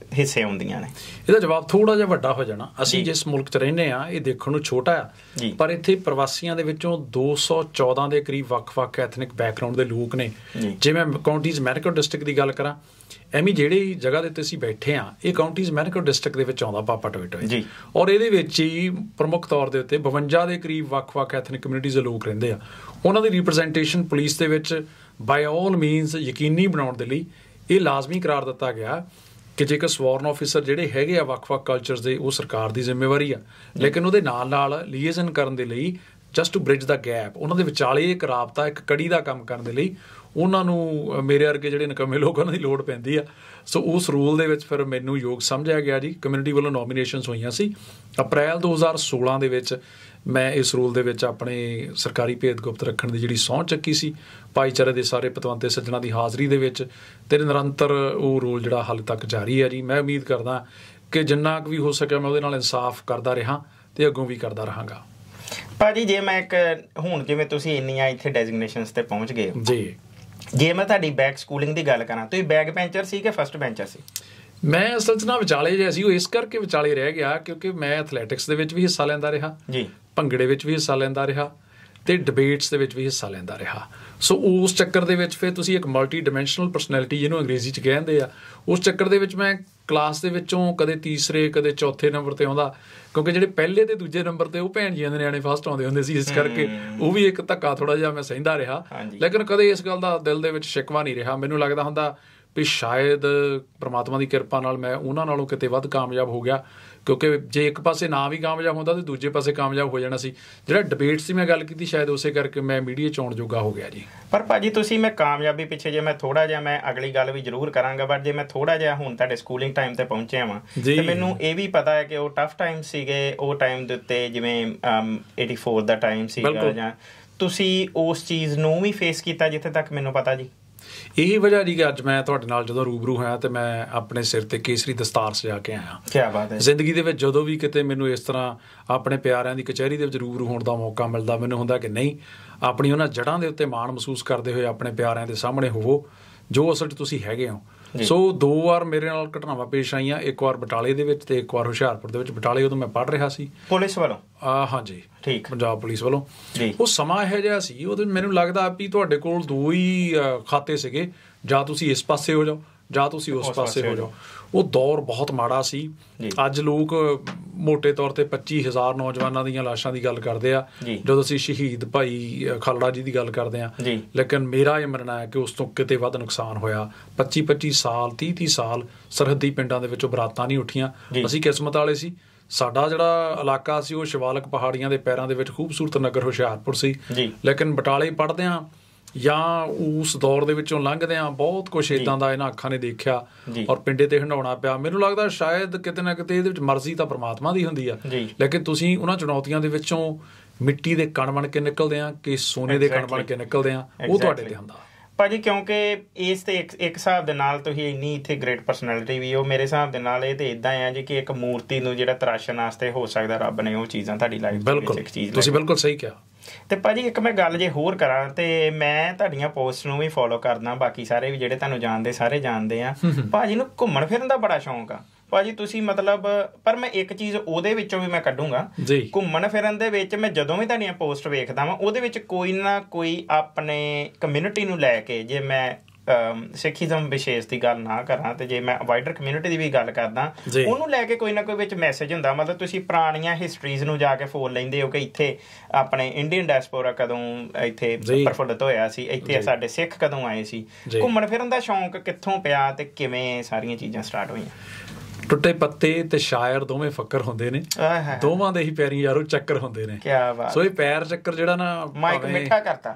ਹਿੱਸੇ ਆਉਂਦੀਆਂ ਨੇ? ਇਹਦਾ ਜਵਾਬ ਥੋੜਾ ਜਿਹਾ ਵੱਡਾ ਹੋ ਜਾਣਾ। ਅਸੀਂ ਜਿਸ ਮੁਲਕ 'ਚ ਰਹਿੰਦੇ ਆ ਇਹ ਦੇਖਣ ਨੂੰ ਛੋਟਾ ਆ, ਪਰ ਇੱਥੇ ਪ੍ਰਵਾਸੀਆਂ ਦੇ ਵਿੱਚੋਂ ਦੋ ਸੌ ਚੌਦਾਂ ਦੇ ਕਰੀਬ ਵੱਖ-ਵੱਖ ਐਥਨਿਕ ਬੈਕਗਰਾਊਂਡ ਦੇ ਲੋਕ ਨੇ। ਜੇ ਮੈਂ ਕਾਉਂਟੀਜ਼ ਮੈਨਿਕੋ ਡਿਸਟ੍ਰਿਕਟ ਦੀ ਗੱਲ ਕਰਾਂ, ਐਵੇਂ ਜਿਹੜੀ ਜਗ੍ਹਾ ਦੇ ਉੱਤੇ ਅਸੀਂ ਬੈਠੇ ਆ ਇਹ ਕਾਉਂਟੀਜ਼ ਮੈਨਿਕੋ ਡਿਸਟ੍ਰਿਕਟ ਦੇ ਵਿੱਚ ਆਉਂਦਾ, ਪਾਪਾ ਟੋਇਟੋਏ ਜੀ, ਔਰ ਇਹਦੇ ਵਿੱਚ ਹੀ ਪ੍ਰਮੁੱਖ ਤੌਰ ਦੇ ਉੱਤੇ ਬਵੰਜਾ ਦੇ ਕਰੀਬ ਵੱਖ-ਵੱਖ ਐਥਨਿਕ ਕਮਿਊਨਿਟੀਜ਼ ਦੇ ਲੋਕ ਰਹਿੰਦੇ ਆ। ਉਹਨਾਂ ਦੀ ਰਿਪਰੈਜ਼ੈਂਟੇਸ਼ਨ ਪੁਲਿਸ ਦੇ ਵਿੱਚ ਬਾਈ ਆਲ ਮੀਨਸ ਯਕੀਨੀ ਬਣਾਉਣ ਦੇ ਲਈ ਇਹ ਲਾਜ਼ਮੀ ਕਰਾਰ ਦਿੱਤਾ ਗਿਆ ਕਿ ਜੇਕਰ ਸਵਾਰਨ ਆਫਿਸਰ ਜਿਹੜੇ ਹੈਗੇ ਆ ਵੱਖ-ਵੱਖ ਕਲਚਰਸ ਦੇ, ਉਹ ਸਰਕਾਰ ਦੀ ਜ਼ਿੰਮੇਵਾਰੀ ਆ, ਲੇਕਿਨ ਉਹਦੇ ਨਾਲ ਨਾਲ ਲੀਏਜ਼ਨ ਕਰਨ ਦੇ ਲਈ, just to bridge the gap, ਉਹਨਾਂ ਦੇ ਵਿਚਾਲੇ ਇੱਕ ਰਾਬਤਾ, ਇੱਕ ਕੜੀ ਦਾ ਕੰਮ ਕਰਨ ਦੇ ਲਈ ਉਹਨਾਂ ਨੂੰ ਮੇਰੇ ਵਰਗੇ ਜਿਹੜੇ ਨਿਕੰਮੇ ਲੋਕ ਉਹਨਾਂ ਦੀ ਲੋੜ ਪੈਂਦੀ ਆ। ਸੋ ਉਸ ਰੂਲ ਦੇ ਵਿੱਚ ਫਿਰ ਮੈਨੂੰ ਯੋਗ ਸਮਝਿਆ ਗਿਆ ਜੀ। ਕਮਿਊਨਿਟੀ ਵੱਲੋਂ ਨੋਮੀਨੇਸ਼ਨਸ ਹੋਈਆਂ ਸੀ ਅਪ੍ਰੈਲ ਦੋ ਹਜ਼ਾਰ ਸੋਲਾਂ ਦੇ ਵਿੱਚ। ਮੈਂ ਇਸ ਰੂਲ ਦੇ ਵਿੱਚ ਆਪਣੇ ਸਰਕਾਰੀ ਭੇਦ ਗੁਪਤ ਰੱਖਣ ਦੀ ਜਿਹੜੀ ਸਹੁੰ ਚੱਕੀ ਸੀ ਭਾਈਚਾਰੇ ਦੇ ਸਾਰੇ ਪਤਵੰਤੇ ਸੱਜਣਾਂ ਦੀ ਹਾਜ਼ਰੀ ਦੇ ਵਿੱਚ, ਤੇ ਨਿਰੰਤਰ ਉਹ ਰੂਲ ਜਿਹੜਾ ਹਾਲੇ ਤੱਕ ਜਾਰੀ ਹੈ ਜੀ। ਮੈਂ ਉਮੀਦ ਕਰਦਾ ਕਿ ਜਿੰਨਾ ਕੁ ਵੀ ਹੋ ਸਕਿਆ ਮੈਂ ਉਹਦੇ ਨਾਲ ਇਨਸਾਫ ਕਰਦਾ ਰਿਹਾ ਤੇ ਅੱਗੋਂ ਵੀ ਕਰਦਾ ਰਹਾਂਗਾ। ਭਾਜੀ ਜੇ ਮੈਂ ਇੱਕ ਹੁਣ ਜਿਵੇਂ ਤੁਸੀਂ ਇੰਨੀਆਂ ਇੱਥੇ ਡੈਜ਼ਿਗਨੇਸ਼ਨਸ ਤੇ ਪਹੁੰਚ ਗਏ ਜੀ, ਜੇ ਮੈਂ ਤੁਹਾਡੀ ਬੈਕ ਸਕੂਲਿੰਗ ਦੀ ਗੱਲ ਕਰਾਂ, ਤੁਸੀਂ ਬੈਕ ਬੈਂਚਰ ਸੀ ਕਿ ਫਸਟ ਬੈਂਚਰ ਸੀ? ਮੈਂ ਅਸਲ 'ਚ ਨਾ ਵਿਚਾਲੇ ਜਿਹਾ ਸੀ। ਉਹ ਇਸ ਕਰਕੇ ਵਿਚਾਲੇ ਰਹਿ ਗਿਆ ਕਿਉਂਕਿ ਮੈਂ ਐਥਲੈਟਿਕਸ ਦੇ ਵਿੱਚ ਵੀ ਹਿੱਸਾ ਲੈਂਦਾ ਰਿਹਾ ਜੀ, ਭੰਗੜੇ ਵਿੱਚ ਵੀ ਹਿੱਸਾ ਲੈਂਦਾ ਰਿਹਾ ਤੇ ਡਿਬੇਟਸ ਦੇ ਵਿੱਚ ਵੀ ਹਿੱਸਾ ਲੈਂਦਾ ਰਿਹਾ। ਸੋ ਉਸ ਚੱਕਰ ਦੇ ਵਿੱਚ ਫਿਰ ਤੁਸੀਂ ਇੱਕ ਮਲਟੀ ਡਾਇਮੈਂਸ਼ਨਲ ਪਰਸਨੈਲਿਟੀ ਜਿਹਨੂੰ ਅੰਗਰੇਜ਼ੀ 'ਚ ਕਹਿੰਦੇ ਆ, ਉਸ ਚੱਕਰ ਦੇ ਵਿੱਚ ਮੈਂ ਕਲਾਸ ਦੇ ਵਿੱਚੋਂ ਕਦੇ ਤੀਸਰੇ ਕਦੇ ਚੌਥੇ ਨੰਬਰ ਤੇ ਆਉਂਦਾ, ਕਿਉਂਕਿ ਜਿਹੜੇ ਪਹਿਲੇ ਤੇ ਦੂਜੇ ਨੰਬਰ ਤੇ ਉਹ ਭੈਣ ਜੀਆਂ ਦੇ ਨਿਆਣੇ ਫਸਟ ਆਉਂਦੇ ਹੁੰਦੇ ਸੀ, ਇਸ ਕਰਕੇ ਉਹ ਵੀ ਇੱਕ ਧੱਕਾ ਥੋੜਾ ਜਿਹਾ ਮੈਂ ਸਹਿੰਦਾ ਰਿਹਾ। ਲੇਕਿਨ ਕਦੇ ਇਸ ਗੱਲ ਦਾ ਦਿਲ ਦੇ ਵਿੱਚ ਸ਼ਿਕਵਾ ਨਹੀਂ ਰਿਹਾ। ਮੈਨੂੰ ਲੱਗਦਾ ਹੁੰਦਾ ਵੀ ਸ਼ਾਇਦ ਪ੍ਰਮਾਤਮਾ ਦੀ ਕਿਰਪਾ ਨਾਲ ਮੈਂ ਉਹਨਾਂ ਨਾਲੋਂ ਕਿਤੇ ਵੱਧ ਕਾਮਯਾਬ ਹੋ ਗਿਆ, ਕਿਉਂਕਿ ਜੇ ਇੱਕ ਪਾਸੇ ਨਾ ਵੀ ਕਾਮਯਾਬ ਹੁੰਦਾ ਤੇ ਦੂਜੇ ਪਾਸੇ ਕਾਮਯਾਬ ਹੋ ਜਾਣਾ ਸੀ। ਜਿਹੜਾ ਡਿਬੇਟਸ ਦੀ ਮੈਂ ਗੱਲ ਕੀਤੀ ਸ਼ਾਇਦ ਉਸੇ ਕਰਕੇ ਮੈਂ ਮੀਡੀਆ 'ਚ ਆਉਣ ਜੋਗਾ ਹੋ ਗਿਆ ਜੀ। ਪਰ ਭਾਜੀ ਤੁਸੀਂ ਮੈਂ ਕਾਮਯਾਬੀ ਪਿੱਛੇ ਜੇ ਮੈਂ ਥੋੜਾ ਜਿਹਾ, ਮੈਂ ਅਗਲੀ ਗੱਲ ਵੀ ਜ਼ਰੂਰ ਕਰਾਂਗਾ, ਪਰ ਜੇ ਮੈਂ ਥੋੜਾ ਜਿਹਾ ਹੁਣ ਤੁਹਾਡੇ ਸਕੂਲਿੰਗ ਟਾਈਮ ਤੇ ਪਹੁੰਚਿਆ ਵਾਂ ਤੇ ਮੈਨੂੰ ਇਹ ਵੀ ਪਤਾ ਹੈ ਕਿ ਉਹ ਟਫ ਟਾਈਮ ਸੀਗੇ। ਉਹ ਟਾਈਮ ਦੇ ਉੱਤੇ ਜਿਵੇਂ ਏਟੀ ਫੋਰ ਦਾ ਟਾਈਮ ਸੀਗਾ, ਜਾਂ ਤੁਸੀਂ ਉਸ ਚੀਜ਼ ਨੂੰ ਵੀ ਫੇਸ ਕੀਤਾ ਜਿੱਥੇ ਤੱਕ ਮੈਨੂੰ ਪਤਾ ਜੀ? ਇਹੀ ਵਜ੍ਹਾ ਜੀ ਕਿ ਅੱਜ ਮੈਂ ਤੁਹਾਡੇ ਨਾਲ ਜਦੋਂ ਰੂਬਰੂ ਹੋਇਆ ਤੇ ਮੈਂ ਆਪਣੇ ਸਿਰ ਤੇ ਕੇਸਰੀ ਦਸਤਾਰ ਸਜਾ ਕੇ ਆਇਆ। ਕਿਆ ਬਾਤ ਹੈ। ਜ਼ਿੰਦਗੀ ਦੇ ਵਿੱਚ ਜਦੋਂ ਵੀ ਕਿਤੇ ਮੈਨੂੰ ਇਸ ਤਰ੍ਹਾਂ ਆਪਣੇ ਪਿਆਰਿਆਂ ਦੀ ਕਚਹਿਰੀ ਦੇ ਵਿੱਚ ਰੂਬਰੂ ਹੋਣ ਦਾ ਮੌਕਾ ਮਿਲਦਾ, ਮੈਨੂੰ ਹੁੰਦਾ ਕਿ ਨਹੀਂ, ਆਪਣੀ ਉਹਨਾਂ ਜੜ੍ਹਾਂ ਦੇ ਉੱਤੇ ਮਾਣ ਮਹਿਸੂਸ ਕਰਦੇ ਹੋਏ ਆਪਣੇ ਪਿਆਰਿਆਂ ਦੇ ਸਾਹਮਣੇ ਹੋਵੋ ਜੋ ਅਸਲ 'ਚ ਤੁਸੀਂ ਹੈਗੇ ਹੋ। ਸੋ ਦੋ ਵਾਰ ਮੇਰੇ ਨਾਲ ਘਟਨਾਵਾਂ ਪੇਸ਼ ਆਈਆਂ, ਇੱਕ ਵਾਰ ਬਟਾਲੇ ਦੇ ਵਿੱਚ ਤੇ ਇੱਕ ਵਾਰ ਹੁਸ਼ਿਆਰਪੁਰ ਦੇ ਵਿੱਚ। ਬਟਾਲੇ ਉਦੋਂ ਮੈਂ ਪੜ੍ਹ ਰਿਹਾ ਸੀ ਪੁਲਿਸ ਵੱਲੋਂ। ਹਾਂਜੀ, ਠੀਕ, ਪੰਜਾਬ ਪੁਲਿਸ ਵੱਲੋਂ। ਉਹ ਸਮਾਂ ਇਹੋ ਜਿਹਾ ਸੀ, ਉਹਦੇ ਮੈਨੂੰ ਲੱਗਦਾ ਵੀ ਤੁਹਾਡੇ ਕੋਲ ਦੋ ਹੀ ਖਾਤੇ ਸੀਗੇ, ਜਾਂ ਤੁਸੀਂ ਇਸ ਪਾਸੇ ਹੋ ਜਾਓ ਜਾਂ ਤੁਸੀਂ ਉਸ ਪਾਸੇ ਹੋ ਜਾਓ। ਉਹ ਦੌਰ ਬਹੁਤ ਮਾੜਾ ਸੀ। ਅੱਜ ਲੋਕ ਮੋਟੇ ਤੌਰ ਤੇ ਪੱਚੀ ਹਜ਼ਾਰ ਨੌਜਵਾਨਾਂ ਦੀਆਂ ਲਾਸ਼ਾਂ ਦੀ ਗੱਲ ਕਰਦੇ ਆ ਜਦੋਂ ਅਸੀਂ ਸ਼ਹੀਦ ਭਾਈ ਖਾਲੜਾ ਜੀ ਦੀ ਗੱਲ ਕਰਦੇ ਆ, ਲੇਕਿਨ ਮੇਰਾ ਇਹ ਮੰਨਣਾ ਹੈ ਕਿ ਉਸ ਤੋਂ ਕਿਤੇ ਵੱਧ ਨੁਕਸਾਨ ਹੋਇਆ। ਪੱਚੀ ਪੱਚੀ ਸਾਲ ਤੀਹ ਤੀਹ ਸਾਲ ਸਰਹੱਦੀ ਪਿੰਡਾਂ ਦੇ ਵਿੱਚੋਂ ਬਰਾਤਾਂ ਨਹੀਂ ਉੱਠੀਆਂ। ਅਸੀਂ ਕਿਸਮਤ ਵਾਲੇ ਸੀ, ਸਾਡਾ ਜਿਹੜਾ ਇਲਾਕਾ ਸੀ ਉਹ ਸ਼ਿਵਾਲਿਕ ਪਹਾੜੀਆਂ ਦੇ ਪੈਰਾਂ ਦੇ ਵਿੱਚ ਖੂਬਸੂਰਤ ਨਗਰ ਹੁਸ਼ਿਆਰਪੁਰ ਸੀ। ਲੇਕਿਨ ਬਟਾਲੇ ਪੜ੍ਹਦਿਆਂ ਜਾਂ ਉਸ ਦੌਰ ਦੇ ਵਿੱਚੋਂ ਲੰਘਦਿਆਂ ਬਹੁਤ ਕੁਛ ਇੱਦਾਂ ਦਾ ਇਹਨਾਂ ਅੱਖਾਂ ਨੇ ਦੇਖਿਆ ਔਰ ਪਿੰਡੇ ਤੇ ਹੰਡਾਉਣਾ ਪਿਆ। ਮੈਨੂੰ ਲੱਗਦਾ ਸ਼ਾਇਦ ਕਿਤੇ ਨਾ ਕਿਤੇ ਇਹਦੇ ਵਿੱਚ ਮਰਜ਼ੀ ਤਾਂ ਪਰਮਾਤਮਾ ਦੀ ਹੁੰਦੀ ਆ, ਲੇਕਿਨ ਤੁਸੀਂ ਉਹਨਾਂ ਚੁਣੌਤੀਆਂ ਦੇ ਵਿੱਚੋਂ ਮਿੱਟੀ ਦੇ ਕਣ ਬਣ ਕੇ ਨਿਕਲਦੇ ਆ ਕਿ ਸੋਨੇ ਦੇ ਕਣ ਬਣ ਕੇ ਨਿਕਲਦੇ ਆ, ਉਹ ਤੁਹਾਡੇ ਤੇ ਹੁੰਦਾ ਭਾਜੀ। ਕਿਉਂਕਿ ਇਸ ਤੇ ਇੱਕ ਇੱਕ ਹਿਸਾਬ ਦੇ ਨਾਲ ਤੁਸੀਂ ਇੰਨੀ ਇੱਥੇ ਗ੍ਰੇਟ ਪਰਸਨੈਲਿਟੀ ਵੀ ਹੋ, ਮੇਰੇ ਹਿਸਾਬ ਦੇ ਨਾਲ ਇਹ ਤੇ ਇਦਾਂ ਆ ਜੀ ਕਿ ਇੱਕ ਮੂਰਤੀ ਨੂੰ ਜਿਹੜਾ ਤਰਾਸ਼ਣ ਵਾਸਤੇ ਹੋ ਸਕਦਾ ਰੱਬ ਨੇ ਉਹ ਚੀਜ਼ਾਂ ਤੁਹਾਡੀ ਲਾਈਫ ਦੇ ਵਿੱਚ ਇੱਕ ਚੀਜ਼। ਤੁਸੀਂ ਬਿਲਕੁਲ ਸਹੀ ਕਿਹਾ। ਤੇ ਭਾਜੀ ਇੱਕ ਮੈਂ ਗੱਲ ਜੇ ਹੋਰ ਕਰਾਂ, ਤੇ ਮੈਂ ਤੁਹਾਡੀਆਂ ਪੋਸਟ ਨੂੰ ਵੀ ਫੋਲੋ ਕਰਦਾ, ਬਾਕੀ ਸਾਰੇ ਵੀ ਜਿਹੜੇ ਤੁਹਾਨੂੰ ਜਾਣਦੇ ਸਾਰੇ ਜਾਣਦੇ ਆ। ਭਾਜੀ ਨੂੰ ਘੁੰਮਣ ਫਿਰਨ ਦਾ ਬੜਾ ਸ਼ੌਂਕ ਆ ਭਾਜੀ, ਤੁਸੀਂ ਮਤਲਬ, ਪਰ ਮੈਂ ਇੱਕ ਚੀਜ਼ ਉਹਦੇ ਵਿੱਚੋਂ ਵੀ ਮੈਂ ਕੱਢੂੰਗਾ, ਘੁੰਮਣ ਫਿਰਨ ਦੇ ਵਿੱਚ ਮੈਂ ਜਦੋਂ ਵੀ ਤੁਹਾਡੀਆਂ ਪੋਸਟ ਵੇਖਦਾ ਵਾਂ ਉਹਦੇ ਵਿੱਚ ਕੋਈ ਨਾ ਕੋਈ ਆਪਣੇ ਕਮਿਊਨਿਟੀ ਨੂੰ ਲੈ ਕੇ, ਜੇ ਮੈਂ ਸਿੱਖੀਜ਼ਮ ਵਿਸ਼ੇਸ਼ ਦੀ ਗੱਲ ਨਾ ਕਰਾਂ ਤੇ ਜੇ ਮੈਂ ਵਾਈਡਰ ਕਮਿਊਨਿਟੀ ਦੀ ਵੀ ਗੱਲ ਕਰਦਾ, ਉਹਨੂੰ ਲੈ ਕੇ ਕੋਈ ਨਾ ਕੋਈ ਵਿੱਚ ਮੈਸੇਜ ਹੁੰਦਾ। ਮਤਲਬ ਤੁਸੀਂ ਪੁਰਾਣੀਆਂ ਹਿਸਟਰੀਜ਼ ਨੂੰ ਜਾ ਕੇ ਫੋਲ ਲੈਂਦੇ ਹੋ ਕਿ ਇੱਥੇ ਆਪਣੇ ਇੰਡੀਅਨ ਡਾਇਸਪੋਰਾ ਕਦੋਂ ਇੱਥੇ ਪ੍ਰਫੁੱਲਤ ਹੋਇਆ ਸੀ, ਇੱਥੇ ਸਾਡੇ ਸਿੱਖ ਕਦੋਂ ਆਏ ਸੀ। ਘੁੰਮਣ ਫਿਰਨ ਦਾ ਸ਼ੌਂਕ ਕਿੱਥੋਂ ਪਿਆ ਤੇ ਕਿਵੇਂ ਸਾਰੀਆਂ ਚੀਜ਼ਾਂ ਸਟਾਰਟ ਹੋਈਆਂ? ਟੁੱਟੇ ਪੱਤੇ ਤੇ ਸ਼ਾਇਰ ਦੋਵੇਂ ਫੱਕਰ ਹੁੰਦੇ ਨੇ, ਦੋਵਾਂ ਦੇ ਹੀ ਪੈਰੀ ਯਾਰੋ ਚੱਕਰ ਹੁੰਦੇ ਨੇ। ਸੋ ਇਹ ਪੈਰ ਚੱਕਰ ਜਿਹੜਾ ਨਾ ਮਾਈਕ ਮਿੱਠਾ ਕਰਤਾ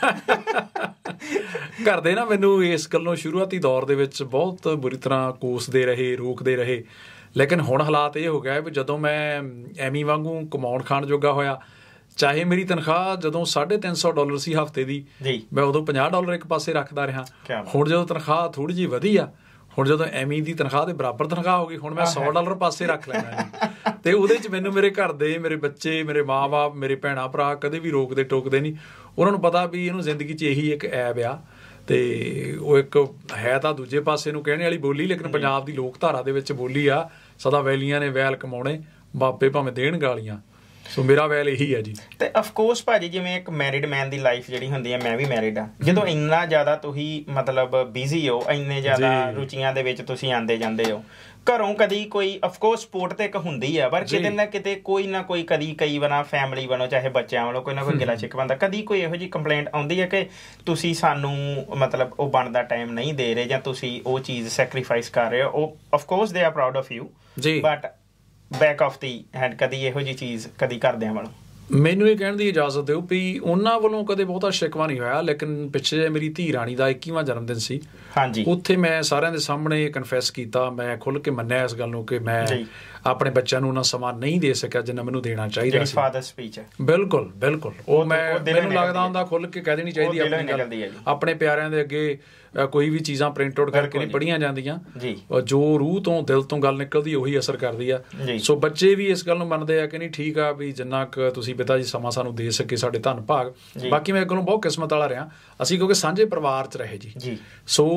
ਕਰਦੇ ਨਾ ਮੈਨੂੰ ਇਸ ਗੱਲੋਂ ਸ਼ੁਰੂਆਤੀ ਦੌਰ ਦੇ ਵਿੱਚ ਬਹੁਤ ਬੁਰੀ ਤਰ੍ਹਾਂ ਕੋਸਦੇ ਰਹੇ, ਰੋਕਦੇ ਰਹੇ। ਲੇਕਿਨ ਹੁਣ ਹਾਲਾਤ ਇਹ ਹੋ ਗਿਆ ਵੀ ਜਦੋਂ ਮੈਂ ਐਮੀ ਵਾਂਗੂ ਕਮਾਉਣ ਖਾਣ ਜੋਗਾ ਹੋਇਆ, ਚਾਹੇ ਮੇਰੀ ਤਨਖਾਹ ਜਦੋਂ ਸਾਢੇ ਤਿੰਨ ਸੌ ਡਾਲਰ ਸੀ ਹਫ਼ਤੇ ਦੀ, ਮੈਂ ਉਦੋਂ ਪੰਜਾਹ ਡਾਲਰ ਇੱਕ ਪਾਸੇ ਰੱਖਦਾ ਰਿਹਾ। ਹੁਣ ਜਦੋਂ ਤਨਖਾਹ ਥੋੜ੍ਹੀ ਜਿਹੀ ਵਧੀ ਆ, ਹੁਣ ਜਦੋਂ ਐਮੀ ਦੀ ਤਨਖਾਹ ਦੇ ਬਰਾਬਰ ਤਨਖਾਹ ਹੋ ਗਈ, ਹੁਣ ਮੈਂ ਸੌ ਡਾਲਰ ਪਾਸੇ ਰੱਖ ਲੈਣਾ ਜੀ। ਤੇ ਉਹਦੇ 'ਚ ਮੈਨੂੰ ਮੇਰੇ ਘਰ ਦੇ, ਮੇਰੇ ਬੱਚੇ, ਮੇਰੇ ਮਾਂ ਬਾਪ, ਮੇਰੇ ਭੈਣਾਂ ਭਰਾ ਕਦੇ ਵੀ ਰੋਕਦੇ ਟੋਕਦੇ ਨਹੀਂ। ਉਹਨਾਂ ਨੂੰ ਪਤਾ ਵੀ ਇਹਨੂੰ ਜ਼ਿੰਦਗੀ 'ਚ ਇਹੀ ਇੱਕ ਐਬ ਆ ਤੇ ਉਹ ਇੱਕ ਹੈ ਤਾਂ ਦੂਜੇ ਪਾਸੇ ਨੂੰ ਕਹਿਣੇ ਵਾਲੀ ਬੋਲੀ, ਲੇਕਿਨ ਪੰਜਾਬ ਦੀ ਲੋਕ ਧਾਰਾ ਦੇ ਵਿੱਚ ਬੋਲੀ ਆ, ਸਦਾ ਵੈਲੀਆਂ ਨੇ ਵੈਲ ਕਮਾਉਣੇ, ਬਾਬੇ ਭਾਵੇਂ ਦੇਣ ਗਾਲੀਆਂ। ਸੋ ਮੇਰਾ ਵੈਲ ਇਹੀ ਹੈ ਜੀ। ਤੇ ਆਫ ਕੋਰਸ ਭਾਜੀ ਜਿਵੇਂ ਇੱਕ ਮੈਰਿਡ ਮੈਨ ਦੀ ਲਾਈਫ ਜਿਹੜੀ ਹੁੰਦੀ ਹੈ, ਮੈਂ ਵੀ ਮੈਰਿਡ ਆ, ਜਦੋਂ ਇੰਨਾ ਜ਼ਿਆਦਾ ਤੁਸੀਂ ਮਤਲਬ ਬਿਜ਼ੀ ਹੋ, ਇੰਨੇ ਜ਼ਿਆਦਾ ਰੁਚੀਆਂ ਦੇ ਵਿੱਚ ਤੁਸੀਂ ਆਉਂਦੇ ਜਾਂਦੇ ਹੋ, ਘਰੋਂ ਕਦੀ ਕੋਈ ਆਫ ਕੋਰਸ ਸਪੋਰਟ ਤੇ ਇੱਕ ਹੁੰਦੀ ਆ, ਪਰ ਕਿਤੇ ਨਾ ਕਿਤੇ ਕੋਈ ਨਾ ਕੋਈ ਕਦੀ ਕਈ ਵਾਰ ਫੈਮਿਲੀ ਵੱਲੋਂ ਚਾਹੇ ਬੱਚਿਆਂ ਵੱਲੋਂ ਕੋਈ ਨਾ ਕੋਈ ਗਿਲਾ ਸ਼ਿਕਵਾ ਹੁੰਦਾ, ਕਦੀ ਕੋਈ ਇਹੋ ਜਿਹੀ ਕੰਪਲੇਂਟ ਆਉਂਦੀ ਹੈ ਕਿ ਤੁਸੀਂ ਸਾਨੂੰ ਮਤਲਬ ਉਹ ਬਣਦਾ ਟਾਈਮ ਨਹੀਂ ਦੇ ਰਹੇ ਜਾਂ ਤੁਸੀਂ ਉਹ ਚੀਜ਼ ਸੈਕਰੀਫਾਈਸ ਕਰ ਰਹੇ ਹੋ? ਉਹ of course they are proud of you, but back of the head ਕਦੀ ਇਹੋ ਜਿਹੀ ਚੀਜ਼ ਕਦੀ ਕਰਦਿਆਂ ਵੱਲੋਂ? ਮੈਨੂੰ ਇਹ ਕਹਿਣ ਦੀ ਇਜਾਜ਼ਤ ਦਿਓ ਵੀ ਉਹਨਾਂ ਵੱਲੋਂ ਕਦੇ ਬਹੁਤਾ ਸ਼ਿਕਵਾ ਨਹੀਂ ਹੋਇਆ, ਲੇਕਿਨ ਪਿੱਛੇ ਮੇਰੀ ਧੀ ਰਾਣੀ ਦਾ ਇੱਕੀਵਾਂ ਜਨਮ ਦਿਨ ਸੀ, ਹਾਂਜੀ, ਉੱਥੇ ਮੈਂ ਸਾਰਿਆਂ ਦੇ ਸਾਹਮਣੇ ਕਨਫੈਸ ਕੀਤਾ, ਮੈਂ ਖੁੱਲ੍ਹ ਕੇ ਮੰਨਿਆ ਇਸ ਗੱਲ ਨੂੰ ਕਿ ਮੈਂ ਆਪਣੇ ਬੱਚਿਆਂ ਨੂੰ ਉਹਨਾਂ ਸਮਾਂ ਨਹੀਂ ਦੇ ਸਕਿਆ ਜਿੰਨਾ ਮੈਨੂੰ ਦੇਣਾ ਚਾਹੀਦਾ ਸੀ। ਫਾਦਰ ਸਪੀਚ ਹੈ, ਬਿਲਕੁਲ ਬਿਲਕੁਲ, ਉਹ ਮੈਂ ਮੈਨੂੰ ਲੱਗਦਾ ਹੁੰਦਾ ਖੁੱਲ੍ਹ ਕੇ ਕਹਿ ਦੇਣੀ ਚਾਹੀਦੀ ਆਪਣੀ ਗੱਲ। ਆਪਣੇ ਪਿਆਰਿਆਂ ਦੇ ਅੱਗੇ ਕੋਈ ਵੀ ਚੀਜ਼ਾਂ ਪ੍ਰਿੰਟ ਆਊਟ ਕਰਕੇ ਨਹੀਂ ਪੜ੍ਹੀਆਂ ਜਾਂਦੀਆਂ, ਜੋ ਰੂਹ ਤੋਂ ਦਿਲ ਤੋਂ ਗੱਲ ਨਿਕਲਦੀ ਉਹੀ ਅਸਰ ਕਰਦੀ ਆ। ਸੋ ਬੱਚੇ ਵੀ ਇਸ ਗੱਲ ਨੂੰ ਮੰਨਦੇ ਆ ਕਿ ਨਹੀਂ ਠੀਕ ਆ ਵੀ ਜਿੰਨਾ ਕੁ ਤੁਸੀਂ ਪਿਤਾ ਜੀ ਸਮਾਂ ਸਾਨੂੰ ਦੇ ਸਕੇ ਸਾਡੇ ਧੰਨ ਭਾਗ। ਬਾਕੀ ਮੈਂ ਅੱਗੋਂ ਬਹੁਤ ਕਿਸਮਤ ਵਾਲਾ ਰਿਹਾ ਅਸੀਂ, ਕਿਉਂਕਿ ਸਾਂਝੇ ਪਰਿਵਾਰ 'ਚ ਰਹੇ ਜੀ। ਸੋ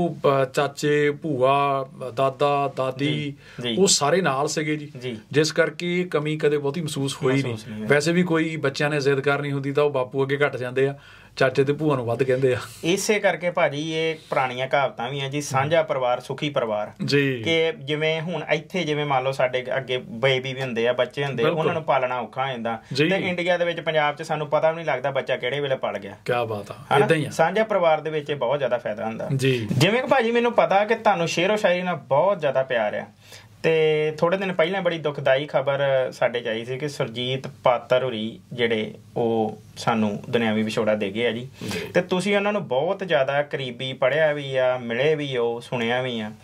ਚਾਚੇ, ਭੂਆ, ਦਾਦਾ, ਦਾਦੀ ਉਹ ਸਾਰੇ ਨਾਲ ਸੀਗੇ ਜੀ, ਜਿਸ ਕਰਕੇ ਕਮੀ ਕਦੇ ਬਹੁਤੀ ਮਹਿਸੂਸ ਹੋਈ ਨਹੀਂ। ਵੈਸੇ ਵੀ ਕੋਈ ਬੱਚਿਆਂ ਨੇ ਜ਼ਿੱਦ ਕਰਨੀ ਹੁੰਦੀ ਤਾਂ ਉਹ ਬਾਪੂ ਅੱਗੇ ਘੱਟ ਜਾਂਦੇ ਆ, ਚਾਚੇ ਤੇ ਭੂਆ ਨੂੰ ਵੱਧ ਕਹਿੰਦੇ ਆ। ਇਸੇ ਕਰਕੇ ਭਾਜੀ ਇਹ ਪੁਰਾਣੀਆਂ ਕਹਾਵਤਾਂ ਵੀ ਆ ਜੀ, ਸਾਂਝਾ ਪਰਿਵਾਰ ਸੁਖੀ ਪਰਿਵਾਰ ਜੀ। ਕਿ ਜਿਵੇਂ ਹੁਣ ਇੱਥੇ ਜਿਵੇਂ ਮੰਨ ਲਓ ਸਾਡੇ ਅੱਗੇ ਬੇਬੀ ਵੀ ਹੁੰਦੇ ਆ, ਬੱਚੇ ਹੁੰਦੇ ਆ, ਉਹਨਾਂ ਨੂੰ ਪਾਲਣਾ ਔਖਾ ਹੋ ਜਾਂਦਾ, ਤੇ ਇੰਡੀਆ ਦੇ ਵਿੱਚ ਪੰਜਾਬ 'ਚ ਸਾਨੂੰ ਪਤਾ ਵੀ ਨਹੀਂ ਲੱਗਦਾ ਬੱਚਾ ਕਿਹੜੇ ਵੇਲੇ ਪਲ ਗਿਆ। ਕਿਆ ਬਾਤ ਆ, ਏਦਾਂ ਹੀ ਆ। ਸਾਂਝਾ ਪਰਿਵਾਰ ਦੇ ਵਿੱਚ ਬਹੁਤ ਜ਼ਿਆਦਾ ਫਾਇਦਾ ਹੁੰਦਾ ਜੀ। ਜਿਵੇਂ ਕਿ ਭਾਜੀ ਮੈਨੂੰ ਪਤਾ ਕਿ ਤੁਹਾਨੂੰ ਸ਼ੇਰੋ ਸ਼ਾਇਰੀ ਨਾਲ ਬਹੁਤ ਜ਼ਿਆਦਾ ਪਿਆਰ ਆ, ਤੇ ਥੋੜੇ ਦਿਨ ਪਹਿਲਾਂ ਬੜੀ ਦੁਖਦਾਈ ਖਬਰ ਸਾਡੇ 'ਚ ਆਈ ਸੀ ਕਿ ਸੁਰਜੀਤ ਪਾਤਰ ਹੋਰੀ ਜਿਹੜੇ ਉਹ ਸਾਨੂੰ ਦੁਨਿਆਵੀ ਵਿਛੋੜਾ ਦੇ ਗਏ ਆ ਜੀ। ਤੇ ਤੁਸੀਂ ਉਹਨਾਂ ਨੂੰ ਬਹੁਤ ਜ਼ਿਆਦਾ ਕਰੀਬੀ ਪੜ੍ਹਿਆ ਵੀ ਆ, ਮਿਲੇ ਵੀ ਹੋ, ਸੁਣਿਆ ਵੀ ਆ,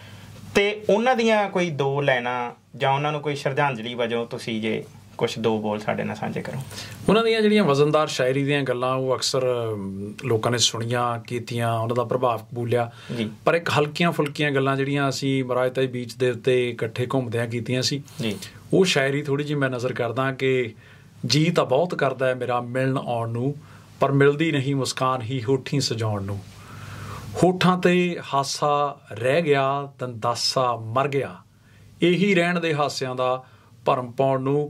ਤੇ ਉਹਨਾਂ ਦੀਆਂ ਕੋਈ ਦੋ ਲਾਈਨਾਂ ਜਾਂ ਉਹਨਾਂ ਨੂੰ ਕੋਈ ਸ਼ਰਧਾਂਜਲੀ ਵਜੋਂ ਤੁਸੀਂ ਜੇ ਕੁਛ ਦੋ ਬੋਲ ਸਾਡੇ ਨਾਲ ਸਾਂਝੇ ਕਰੋ। ਉਹਨਾਂ ਦੀਆਂ ਜਿਹੜੀਆਂ ਵਜ਼ਨਦਾਰ ਸ਼ਾਇਰੀ ਦੀਆਂ ਗੱਲਾਂ ਉਹ ਅਕਸਰ ਲੋਕਾਂ ਨੇ ਸੁਣੀਆਂ, ਕੀਤੀਆਂ, ਉਹਨਾਂ ਦਾ ਪ੍ਰਭਾਵ ਕਬੂਲਿਆ, ਪਰ ਇੱਕ ਹਲਕੀਆਂ ਫੁਲਕੀਆਂ ਗੱਲਾਂ ਜਿਹੜੀਆਂ ਅਸੀਂ ਮਹਾਰਾਜਤਾਈ ਬੀਚ ਦੇ ਉੱਤੇ ਇਕੱਠੇ ਘੁੰਮਦਿਆਂ ਕੀਤੀਆਂ ਸੀ, ਉਹ ਸ਼ਾਇਰੀ ਥੋੜ੍ਹੀ ਜਿਹੀ ਮੈਂ ਨਜ਼ਰ ਕਰਦਾ ਕਿ ਜੀ ਤਾਂ ਬਹੁਤ ਕਰਦਾ ਹੈ ਮੇਰਾ ਮਿਲਣ ਆਉਣ ਨੂੰ, ਪਰ ਮਿਲਦੀ ਨਹੀਂ ਮੁਸਕਾਨ ਹੀ ਹੋਠੀਂ ਸਜਾਉਣ ਨੂੰ। ਹੋਠਾਂ ਤੇ ਹਾਸਾ ਰਹਿ ਗਿਆ, ਦੰਦਾਸਾ ਮਰ ਗਿਆ, ਇਹੀ ਰਹਿਣ ਦੇ ਹਾਸਿਆਂ ਦਾ ਭਰਮ ਪਾਉਣ ਨੂੰ।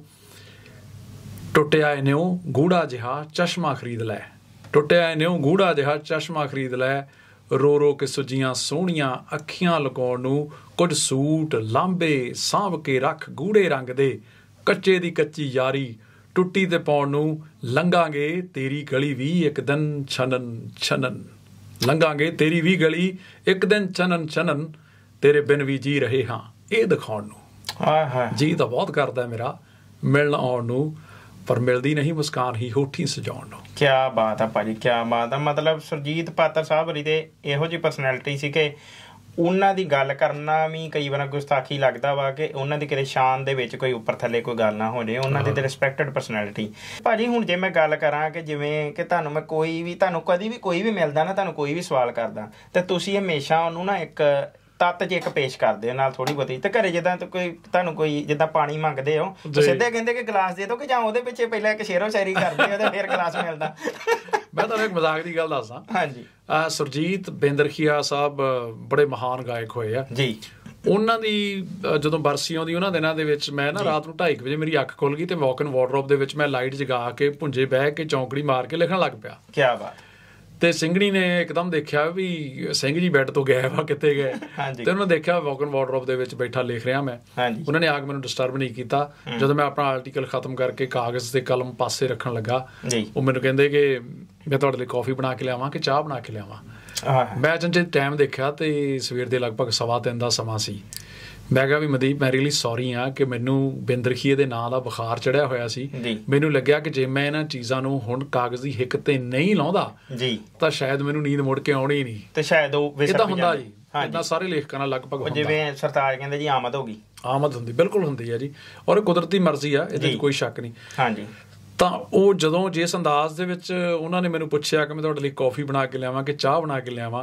ਟੁੱਟਿਆ ਏ ਨਿਉ ਗੂੜਾ ਜਿਹਾ ਚਸ਼ਮਾ ਖਰੀਦ ਲੈ, ਟੁੱਟਿਆ ਏ ਨਿਉ ਗੂੜਾ ਜਿਹਾ ਚਸ਼ਮਾ ਖਰੀਦ ਲੈ, ਰੋ ਰੋ ਕੇ ਸੁੱਜੀਆਂ ਸੋਹਣੀਆਂ ਅੱਖੀਆਂ ਲਗਾਉਣ ਨੂੰ। ਕੁਝ ਸੂਟ ਲਾਂਬੇ ਸਾਂਭ ਕੇ ਰੱਖ ਗੂੜੇ ਰੰਗ ਦੇ, ਕੱਚੇ ਦੀ ਕੱਚੀ ਯਾਰੀ ਟੁੱਟੀ ਤੇ ਪਾਉਣ ਨੂੰ। ਲੰਘਾਂਗੇ ਤੇਰੀ ਗਲੀ ਵੀ ਇੱਕ ਦਿਨ ਛਨਨ ਛਨਨ, ਲੰਘਾਂਗੇ ਤੇਰੀ ਵੀ ਗਲੀ ਇੱਕ ਦਿਨ ਛਨਨ ਛਨਨ, ਤੇਰੇ ਬਿਨ ਵੀ ਜੀ ਰਹੇ ਹਾਂ ਇਹ ਦਿਖਾਉਣ ਨੂੰ। ਜੀ ਤਾਂ ਬਹੁਤ ਕਰਦਾ ਮੇਰਾ ਮਿਲਣ ਆਉਣ ਨੂੰ, ਪਰ ਮਿਲਦੀ ਨਹੀਂ ਮੁਸਕਾਨ ਹੀ ਹੋਠੀਂ ਸਜਾਉਣ ਨੂੰ। ਕਿਆ ਬਾਤ ਆ ਭਾਜੀ, ਕਿਆ ਬਾਤ ਆ। ਮਤਲਬ ਸੁਰਜੀਤ ਪਾਤਰ ਸਾਹਿਬ ਹੋਰੀ ਦੇ ਇਹੋ ਜਿਹੀ ਪਰਸਨੈਲਿਟੀ ਸੀ ਕਿ ਉਹਨਾਂ ਦੀ ਗੱਲ ਕਰਨਾ ਵੀ ਕਈ ਵਾਰ ਗੁਸਤਾਖੀ ਲੱਗਦਾ ਵਾ ਕਿ ਉਹਨਾਂ ਦੀ ਕਿਤੇ ਸ਼ਾਨ ਦੇ ਵਿੱਚ ਕੋਈ ਉੱਪਰ ਥੱਲੇ ਕੋਈ ਗੱਲ ਨਾ ਹੋ ਜਾਏ, ਉਹਨਾਂ ਦੀ ਤੇ ਰਿਸਪੈਕਟਡ ਪਰਸਨੈਲਿਟੀ। ਭਾਜੀ ਹੁਣ ਜੇ ਮੈਂ ਗੱਲ ਕਰਾਂ ਕਿ ਜਿਵੇਂ ਕਿ ਤੁਹਾਨੂੰ ਮੈਂ ਕੋਈ ਵੀ ਤੁਹਾਨੂੰ ਕਦੀ ਵੀ ਕੋਈ ਵੀ ਮਿਲਦਾ ਨਾ, ਤੁਹਾਨੂੰ ਕੋਈ ਵੀ ਸਵਾਲ ਕਰਦਾ, ਤੇ ਤੁਸੀਂ ਹਮੇਸ਼ਾ ਉਹਨੂੰ ਨਾ ਇੱਕ ਤੱਤ 'ਚ ਇੱਕ ਪੇਸ਼ ਕਰਦੇ ਹੋ ਨਾਲ ਥੋੜ੍ਹੀ ਬਹੁਤੀ। ਤੇ ਘਰੇ ਜਿੱਦਾਂ ਕੋਈ ਤੁਹਾਨੂੰ ਕੋਈ ਜਿੱਦਾਂ ਪਾਣੀ ਮੰਗਦੇ ਹੋ, ਸਿੱਧੇ ਕਹਿੰਦੇ ਕਿ ਗਲਾਸ ਦੇ ਦਿਓ, ਕਿ ਜਾਂ ਉਹਦੇ ਪਿੱਛੇ ਪਹਿਲਾਂ ਇੱਕ ਸ਼ੇਰੋ ਸ਼ਾਇਰੀ ਕਰਦੇ ਹੋ ਤੇ ਫਿਰ ਗਲਾਸ ਮਿਲਦਾ। ਮੈਂ ਤੁਹਾਨੂੰ ਇੱਕ ਮਜ਼ਾਕ ਦੀ ਗੱਲ ਦੱਸਦਾ। ਹਾਂਜੀ, ਸੁਰਜੀਤ ਬੇਂਦਰਖੀਆ ਸਾਹਿਬ ਬੜੇ ਮਹਾਨ ਗਾਇਕ ਹੋਏ ਆ ਜੀ। ਉਹਨਾਂ ਦੀ ਜਦੋਂ ਬਰਸੀ ਆਉਂਦੀ ਉਹਨਾਂ ਦਿਨਾਂ ਦੇ ਵਿੱਚ ਮੈਂ ਨਾ ਰਾਤ ਨੂੰ ਢਾਈ ਕੁ ਵਜੇ ਮੇਰੀ ਅੱਖ ਖੁੱਲ ਗਈ ਤੇ ਵਾਕ ਇਨ ਵਾਰਡਰੋਬ ਦੇ ਵਿੱਚ ਮੈਂ ਲਾਈਟ ਜਗਾ ਕੇ ਭੁੰਜੇ ਬਹਿ ਕੇ ਚੌਂਕੜੀ ਮਾਰ ਕੇ ਲਿਖਣ ਲੱਗ ਪਿਆ। ਕਿਆ ਬਾਤ। ਤੇ ਸਿੰਘਣੀ ਨੇ ਇੱਕਦਮ ਦੇਖਿਆ ਵੀ ਸਿੰਘ ਜੀ ਬੈੱਡ ਤੋਂ ਗਏ ਵਾ, ਕਿੱਥੇ ਗਏ, ਤੇ ਉਹਨਾਂ ਦੇਖਿਆ ਵਾਕ ਇਨ ਵਾਰਡਰੋਬ ਦੇ ਵਿੱਚ ਬੈਠਾ ਲਿਖ ਰਿਹਾ ਮੈਂ। ਉਹਨਾਂ ਨੇ ਆ ਕੇ ਮੈਨੂੰ ਡਿਸਟਰਬ ਨਹੀਂ ਕੀਤਾ। ਜਦੋਂ ਮੈਂ ਆਪਣਾ ਆਰਟੀਕਲ ਖਤਮ ਕਰਕੇ ਕਾਗਜ਼ ਤੇ ਕਲਮ ਪਾਸੇ ਰੱਖਣ ਲੱਗਾ, ਉਹ ਮੈਨੂੰ ਕਹਿੰਦੇ ਕਿ ਮੈਂ ਤੁਹਾਡੇ ਲਈ ਕੌਫੀ ਬਣਾ ਕੇ ਲਿਆਵਾਂ ਕਿ ਚਾਹ ਬਣਾ ਕੇ ਲਿਆਵਾਂ। ਮੈਂ ਜੇ ਟਾਈਮ ਦੇਖਿਆ ਤੇ ਸਵੇਰ ਦੇ ਲਗਭਗ ਸਵਾ ਤਿੰਨ ਦਾ ਸਮਾਂ ਸੀ। ਮੈਂ ਕਿਹਾ ਵੀ ਮਨਦੀਪ ਮੈਂ ਰੀਅਲੀ ਸੌਰੀ ਹਾਂ ਕਿ ਮੈਨੂੰ ਬੇਂਦਰਖੀਏ ਦੇ ਨਾਂ ਦਾ ਬੁਖਾਰ ਚੜਿਆ ਹੋਇਆ ਸੀ। ਮੈਨੂੰ ਲੱਗਿਆ ਕਿ ਜੇ ਮੈਂ ਇਹਨਾਂ ਚੀਜ਼ਾਂ ਨੂੰ ਹੁਣ ਕਾਗਜ਼ ਦੀ ਹਿੱਕ ਤੇ ਨਹੀਂ ਲਾਉਂਦਾ ਤਾਂ ਸ਼ਾਇਦ ਮੈਨੂੰ ਨੀਂਦ ਮੁੜ ਕੇ ਆਉਣੀ ਨਹੀਂ, ਤੇ ਸ਼ਾਇਦ ਉਹ ਏਦਾਂ ਹੁੰਦਾ ਜੀ। ਏਦਾਂ ਸਾਰੇ ਲੇਖਕਾਂ ਨਾਲ ਲਗਭਗ ਹੁੰਦਾ, ਜਿਵੇਂ ਸਰਤਾਜ ਕਹਿੰਦੇ ਜੀ ਆਮਦ ਹੋ ਗਈ। ਆਮਦ ਹੁੰਦੀ, ਬਿਲਕੁਲ ਹੁੰਦੀ ਹੈ ਜੀ, ਔਰ ਕੁਦਰਤੀ ਮਰਜ਼ੀ ਆ, ਇਹਦੇ 'ਚ ਕੋਈ ਸ਼ੱਕ ਨਹੀਂ। ਹਾਂਜੀ, ਤਾਂ ਉਹ ਜਦੋਂ ਜਿਸ ਅੰਦਾਜ਼ ਦੇ ਵਿੱਚ ਉਹਨਾਂ ਨੇ ਮੈਨੂੰ ਪੁੱਛਿਆ ਕਿ ਮੈਂ ਤੁਹਾਡੇ ਲਈ ਕੌਫੀ ਬਣਾ ਕੇ ਲਿਆਵਾਂ ਕਿ ਚਾਹ ਬਣਾ ਕੇ ਲਿਆਵਾਂ,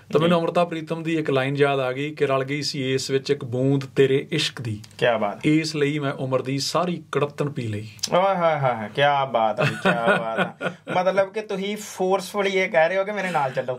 ਤਾਂ ਮੈਨੂੰ ਅਮ੍ਰਿਤਾ ਪ੍ਰੀਤਮ ਦੀ ਇੱਕ ਲਾਈਨ ਯਾਦ ਆ ਗਈ ਕਿ ਰਲ ਗਈ ਸੀ ਇਸ ਵਿੱਚ ਇੱਕ ਬੂੰਦ ਤੇਰੇ ਇਸ਼ਕ ਦੀ, ਕੀ ਬਾਤ, ਇਸ ਲਈ ਮੈਂ ਉਮਰ ਦੀ ਸਾਰੀ ਕੜੱਤਣ ਪੀ ਲਈ। ਓਏ ਹਾਏ ਹਾਏ ਕੀ ਬਾਤ ਹੈ, ਕੀ ਬਾਤ ਹੈ। ਮਤਲਬ ਕਿ ਤੁਸੀਂ ਫੋਰਸਫੁਲੀ ਇਹ ਕਹਿ ਰਹੇ ਹੋ ਕਿ ਮੇਰੇ ਨਾਲ ਚੱਲੋ।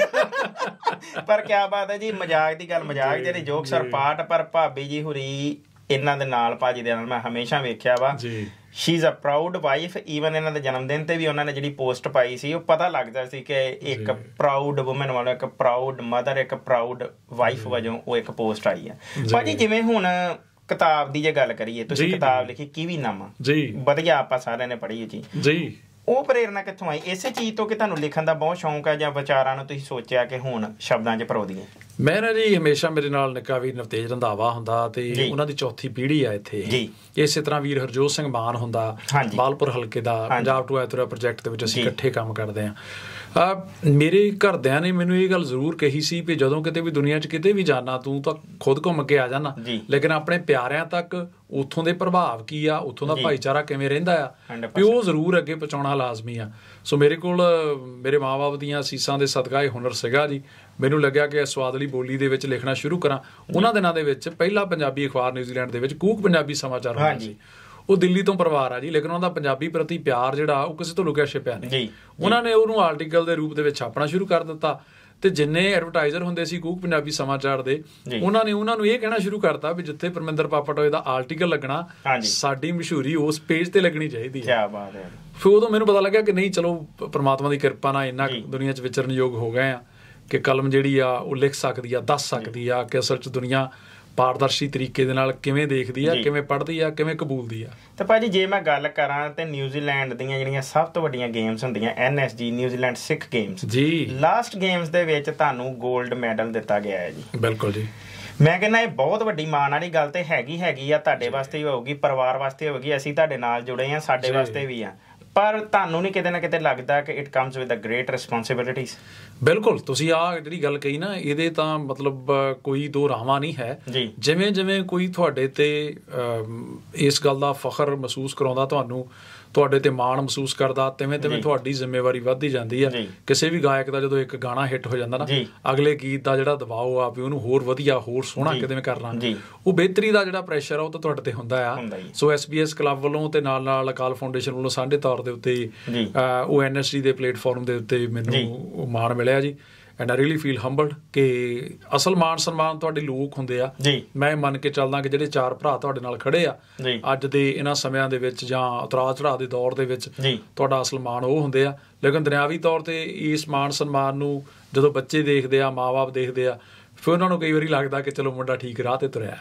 ਪਰ ਕੀ ਬਾਤ ਹੈ ਜੀ, ਮਜ਼ਾਕ ਦੀ ਗੱਲ ਮਜ਼ਾਕ, ਜਿਹੜੀ ਜੋਕਸ ਆਰ ਪਾਰਟ, ਪਰ ਭਾਬੀ ਜੀ ਹੁਰੀ ਇਹਨਾਂ ਦੇ ਨਾਲ, ਭਾਜੀ ਦੇ ਨਾਲ ਮੈਂ ਹਮੇਸ਼ਾ ਵੇਖਿਆ ਵਾ, she is a proud wife. Even ਇਹਨਾਂ ਦੇ ਜਨਮ ਦਿਨ ਤੇ ਵੀ ਉਹਨਾਂ ਨੇ ਜਿਹੜੀ ਪੋਸਟ ਪਾਈ ਸੀ, ਉਹ ਪਤਾ ਲੱਗਦਾ ਸੀ ਕਿ ਇੱਕ ਪ੍ਰਾਊਡ ਵੂਮਨ ਵਾਲਾ, ਇੱਕ ਪ੍ਰਾਊਡ ਮਦਰ, ਇੱਕ ਪ੍ਰਾਊਡ ਵਾਈਫ ਵਜੋਂ ਉਹ ਇੱਕ ਪੋਸਟ ਆਈ ਹੈ। ਭਾਜੀ ਜਿਵੇਂ ਹੁਣ ਕਿਤਾਬ ਦੀ ਜੇ ਗੱਲ ਕਰੀਏ, ਤੁਸੀਂ ਕਿਤਾਬ ਲਿਖੀ ਕੀਵੀਨਾਮਾ, ਵਧੀਆ ਆਪਾਂ ਸਾਰਿਆਂ ਨੇ ਪੜ੍ਹੀ ਜੀ ਜੀ, ਉਹ ਪ੍ਰੇਰਨਾ ਕਿੱਥੋਂ ਆਈ? ਇਸੇ ਚੀਜ਼ ਤੋਂ ਕਿ ਤੁਹਾਨੂੰ ਲਿਖਣ ਦਾ ਬਹੁਤ ਸ਼ੌਂਕ ਹੈ, ਜਾਂ ਵਿਚਾਰਾਂ ਨੂੰ ਤੁਸੀਂ ਸੋਚਿਆ ਕਿ ਹੁਣ ਸ਼ਬਦਾਂ 'ਚ ਪਰੋ ਦਈਏ? ਮੈਂ ਨਾ ਜੀ ਹਮੇਸ਼ਾ ਮੇਰੇ ਨਾਲ ਨਿੱਕਾ ਵੀਰ ਨਵਤੇਜ ਰੰਧਾਵਾ ਹੁੰਦਾ, ਤੇ ਉਹਨਾਂ ਦੀ ਚੌਥੀ ਪੀੜ੍ਹੀ ਆ ਇੱਥੇ। ਇਸੇ ਤਰ੍ਹਾਂ ਵੀਰ ਹਰਜੋਤ ਸਿੰਘ ਮਾਨ ਹੁੰਦਾ, ਬਾਲਪੁਰ ਹਲਕੇ ਦਾ, ਪੰਜਾਬ ਟੂ ਐਤਰਾ ਪ੍ਰੋਜੈਕਟ ਦੇ ਵਿੱਚ ਅਸੀਂ ਇਕੱਠੇ ਕੰਮ ਕਰਦੇ ਹਾਂ। ਮੇਰੇ ਘਰਦਿਆਂ ਨੇ ਮੈਨੂੰ ਇਹ ਗੱਲ ਜ਼ਰੂਰ ਕਹੀ ਸੀ ਵੀ ਜਦੋਂ ਕਿਤੇ ਵੀ ਦੁਨੀਆ 'ਚ ਕਿਤੇ ਵੀ ਜਾਣਾ, ਤੂੰ ਤਾਂ ਖੁਦ ਘੁੰਮ ਕੇ ਆ ਜਾਣਾ, ਲੇਕਿਨ ਆਪਣੇ ਪਿਆਰਿਆਂ ਤੱਕ ਉੱਥੋਂ ਦੇ ਪ੍ਰਭਾਵ ਕੀ ਆ, ਉੱਥੋਂ ਦਾ ਭਾਈਚਾਰਾ ਕਿਵੇਂ ਰਹਿੰਦਾ ਆ, ਵੀ ਉਹ ਜ਼ਰੂਰ ਅੱਗੇ ਪਹੁੰਚਾਉਣਾ ਲਾਜ਼ਮੀ ਆ। ਸੋ ਮੇਰੇ ਕੋਲ ਮੇਰੇ ਮਾਂ ਬਾਪ ਦੀਆਂ ਅਸੀਸਾਂ ਦੇ ਸਦਕਾ ਇਹ ਹੁਨਰ ਸੀਗਾ ਜੀ। ਮੈਨੂੰ ਲੱਗਿਆ ਕਿ ਸਵਾਦਲੀ ਬੋਲੀ ਦੇ ਵਿੱਚ ਲਿਖਣਾ ਸ਼ੁਰੂ ਕਰਾਂ। ਉਹਨਾਂ ਦਿਨਾਂ ਦੇ ਵਿੱਚ ਪਹਿਲਾ ਪੰਜਾਬੀ ਅਖਬਾਰ ਨਿਊਜ਼ੀਲੈਂਡ ਦੇ ਵਿੱਚ ਕੂਕ ਪੰਜਾਬੀ ਸਮਾਚਾਰ ਹੁੰਦਾ ਸੀ। ਉਹ ਦਿੱਲੀ ਤੋਂ ਪਰਿਵਾਰ ਆ ਜੀ, ਲੇਕਿਨ ਉਹਨਾਂ ਦਾ ਪੰਜਾਬੀ ਪ੍ਰਤੀ ਪਿਆਰ ਜਿਹੜਾ ਉਹ ਕਿਸੇ ਤੋਂ ਲੁਕਿਆ ਛਿਪਿਆ ਨਹੀਂ। ਉਹਨਾਂ ਨੇ ਉਹਨੂੰ ਆਰਟੀਕਲ ਦੇ ਰੂਪ ਦੇ ਵਿੱਚ ਛਾਪਣਾ ਸ਼ੁਰੂ ਕਰ ਦਿੱਤਾ, ਤੇ ਜਿੰਨੇ ਐਡਵਰਟਾਈਜ਼ਰ ਹੁੰਦੇ ਸੀ ਕੂਕ ਪੰਜਾਬੀ ਸਮਾਚਾਰ ਦੇ, ਉਹਨਾਂ ਨੇ ਉਹਨਾਂ ਨੂੰ ਇਹ ਕਹਿਣਾ ਸ਼ੁਰੂ ਕਰਤਾ ਵੀ ਜਿੱਥੇ ਪਰਮਿੰਦਰ ਪਾਪਟੋਏ ਦਾ ਆਰਟੀਕਲ ਲੱਗਣਾ, ਸਾਡੀ ਮਸ਼ਹੂਰੀ ਉਸ ਪੇਜ ਤੇ ਲੱਗਣੀ ਚਾਹੀਦੀ ਹੈ। ਫਿਰ ਉਦੋਂ ਮੈਨੂੰ ਪਤਾ ਲੱਗਿਆ ਕਿ ਨਹੀਂ, ਚਲੋ ਪਰਮਾਤਮਾ ਦੀ ਕਿਰਪਾ ਨਾਲ ਇੰਨਾ ਦੁਨੀਆ 'ਚ ਵਿਚਰਨਯੋਗ ਹੋ ਗਏ ਆ ਕਿ ਕਲਮ ਜਿਹੜੀ ਆ ਉਹ ਲਿਖ ਸਕਦੀ ਆ, ਦੱਸ ਸਕਦੀ ਆ ਕਿ ਅਸਲ 'ਚ ਦੁਨੀਆ ਪਾਰਦਰਸ਼ੀ ਤਰੀਕੇ ਦੇ ਨਾਲ ਕਿਵੇਂ ਦੇਖਦੀ ਆ, ਕਿਵੇਂ ਪੜ੍ਹਦੀ ਆ, ਕਿਵੇਂ ਕਬੂਲਦੀ ਆ। ਤੇ ਭਾਜੀ ਜੇ ਮੈਂ ਗੱਲ ਕਰਾਂ ਤੇ ਨਿਊਜ਼ੀਲੈਂਡ ਦੀਆਂ ਜਿਹੜੀਆਂ ਸਭ ਤੋਂ ਵੱਡੀਆਂ ਗੇਮਸ ਹੁੰਦੀਆਂ, N S G New Zealand Sikh games ਜੀ, ਲਾਸਟ ਗੇਮਸ ਦੇ ਵਿੱਚ ਤੁਹਾਨੂੰ 골ਡ ਮੈਡਲ ਦਿੱਤਾ ਗਿਆ ਹੈ ਜੀ। ਬਿਲਕੁਲ ਜੀ। ਮੈਂ ਕਹਿੰਦਾ ਇਹ ਬਹੁਤ ਵੱਡੀ ਮਾਣ ਵਾਲੀ ਗੱਲ ਤੇ ਹੈਗੀ ਹੈਗੀ ਆ, ਤੁਹਾਡੇ ਵਾਸਤੇ ਵੀ ਹੋਊਗੀ, ਪਰਿਵਾਰ ਵਾਸਤੇ ਹੋਊਗੀ, ਅਸੀਂ ਤੁਹਾਡੇ ਨਾਲ ਜੁੜੇ ਆ, ਸਾਡੇ ਵਾਸਤੇ ਵੀ ਆ। ਪਰ ਤੁਹਾਨੂੰ ਨਹੀਂ ਕਿਤੇ ਨਾ ਕਿਤੇ ਲੱਗਦਾ ਕਿ it comes with a great responsibilities? ਬਿਲਕੁਲ, ਤੁਸੀਂ ਆਹ ਜਿਹੜੀ ਗੱਲ ਕਹੀ ਨਾ, ਇਹਦੇ ਤਾਂ ਮਤਲਬ ਕੋਈ ਦੋ ਰਾਵਾਂ ਨਹੀਂ ਹੈ। ਜਿਵੇਂ ਜਿਵੇਂ ਕੋਈ ਤੁਹਾਡੇ ਤੇ ਇਸ ਗੱਲ ਦਾ ਫਖਰ ਮਹਿਸੂਸ ਕਰਾਉਂਦਾ, ਤੁਹਾਨੂੰ ਤੁਹਾਡੇ ਤੇ ਮਾਣ ਮਹਿਸੂਸ ਕਰਦਾ, ਤਿਵੇਂ ਤਿਵੇਂ ਤੁਹਾਡੀ ਜ਼ਿੰਮੇਵਾਰੀ ਵੱਧਦੀ ਜਾਂਦੀ ਆ। ਕਿਸੇ ਵੀ ਗਾਇਕ ਦਾ ਜਦੋਂ ਇੱਕ ਗਾਣਾ ਹਿੱਟ ਹੋ ਜਾਂਦਾ ਨਾ, ਅਗਲੇ ਗੀਤ ਦਾ ਜਿਹੜਾ ਦਬਾਅ ਆ ਵੀ ਉਹਨੂੰ ਹੋਰ ਵਧੀਆ, ਹੋਰ ਸੋਹਣਾ ਕਿਵੇਂ ਕਰਨਾ, ਉਹ ਬਿਹਤਰੀ ਦਾ ਜਿਹੜਾ ਪ੍ਰੈਸ਼ਰ ਆ ਉਹ ਤਾਂ ਤੁਹਾਡੇ ਤੇ ਹੁੰਦਾ ਆ। So S B S club ਵੱਲੋਂ ਤੇ ਨਾਲ ਨਾਲ ਅਕਾਲ ਫਾਊਂਡੇਸ਼ਨ ਵੱਲੋਂ ਸਾਂਝੇ ਤੌਰ ਦੇ ਉੱਤੇ ਉਹ ਐਨ ਐਸ ਡੀ ਦੇ ਪਲੇਟਫਾਰਮ ਦੇ ਉੱਤੇ ਮੈਨੂੰ ਮਾਣ ਮਿਲਿਆ ਜੀ। And I really feel humbled ਕਿ ਅਸਲ ਮਾਣ ਸਨਮਾਨ ਤੁਹਾਡੇ ਲੋਕ ਹੁੰਦੇ ਆ। ਮੈਂ ਮੰਨ ਕੇ ਚੱਲਦਾ ਕਿ ਜਿਹੜੇ ਚਾਰ ਭਰਾ ਤੁਹਾਡੇ ਨਾਲ ਖੜੇ ਆ ਅੱਜ ਦੇ ਇਹਨਾਂ ਸਮਿਆਂ ਦੇ ਵਿੱਚ, ਜਾਂ ਉਤਰਾਅ ਚੜਾਅ ਦੇ ਦੌਰ ਦੇ ਵਿੱਚ, ਤੁਹਾਡਾ ਅਸਲ ਮਾਣ ਉਹ ਹੁੰਦੇ ਆ। ਲੇਕਿਨ ਦੁਨਿਆਵੀ ਤੌਰ ਤੇ ਇਸ ਮਾਣ ਸਨਮਾਨ ਨੂੰ ਜਦੋਂ ਬੱਚੇ ਦੇਖਦੇ ਆ, ਮਾਂ ਬਾਪ ਦੇਖਦੇ ਆ, ਫਿਰ ਉਹਨਾਂ ਨੂੰ ਕਈ ਵਾਰੀ ਲੱਗਦਾ ਕਿ ਚਲੋ ਮੁੰਡਾ ਠੀਕ ਰਾਹ ਤੇ ਤੁਰਿਆ।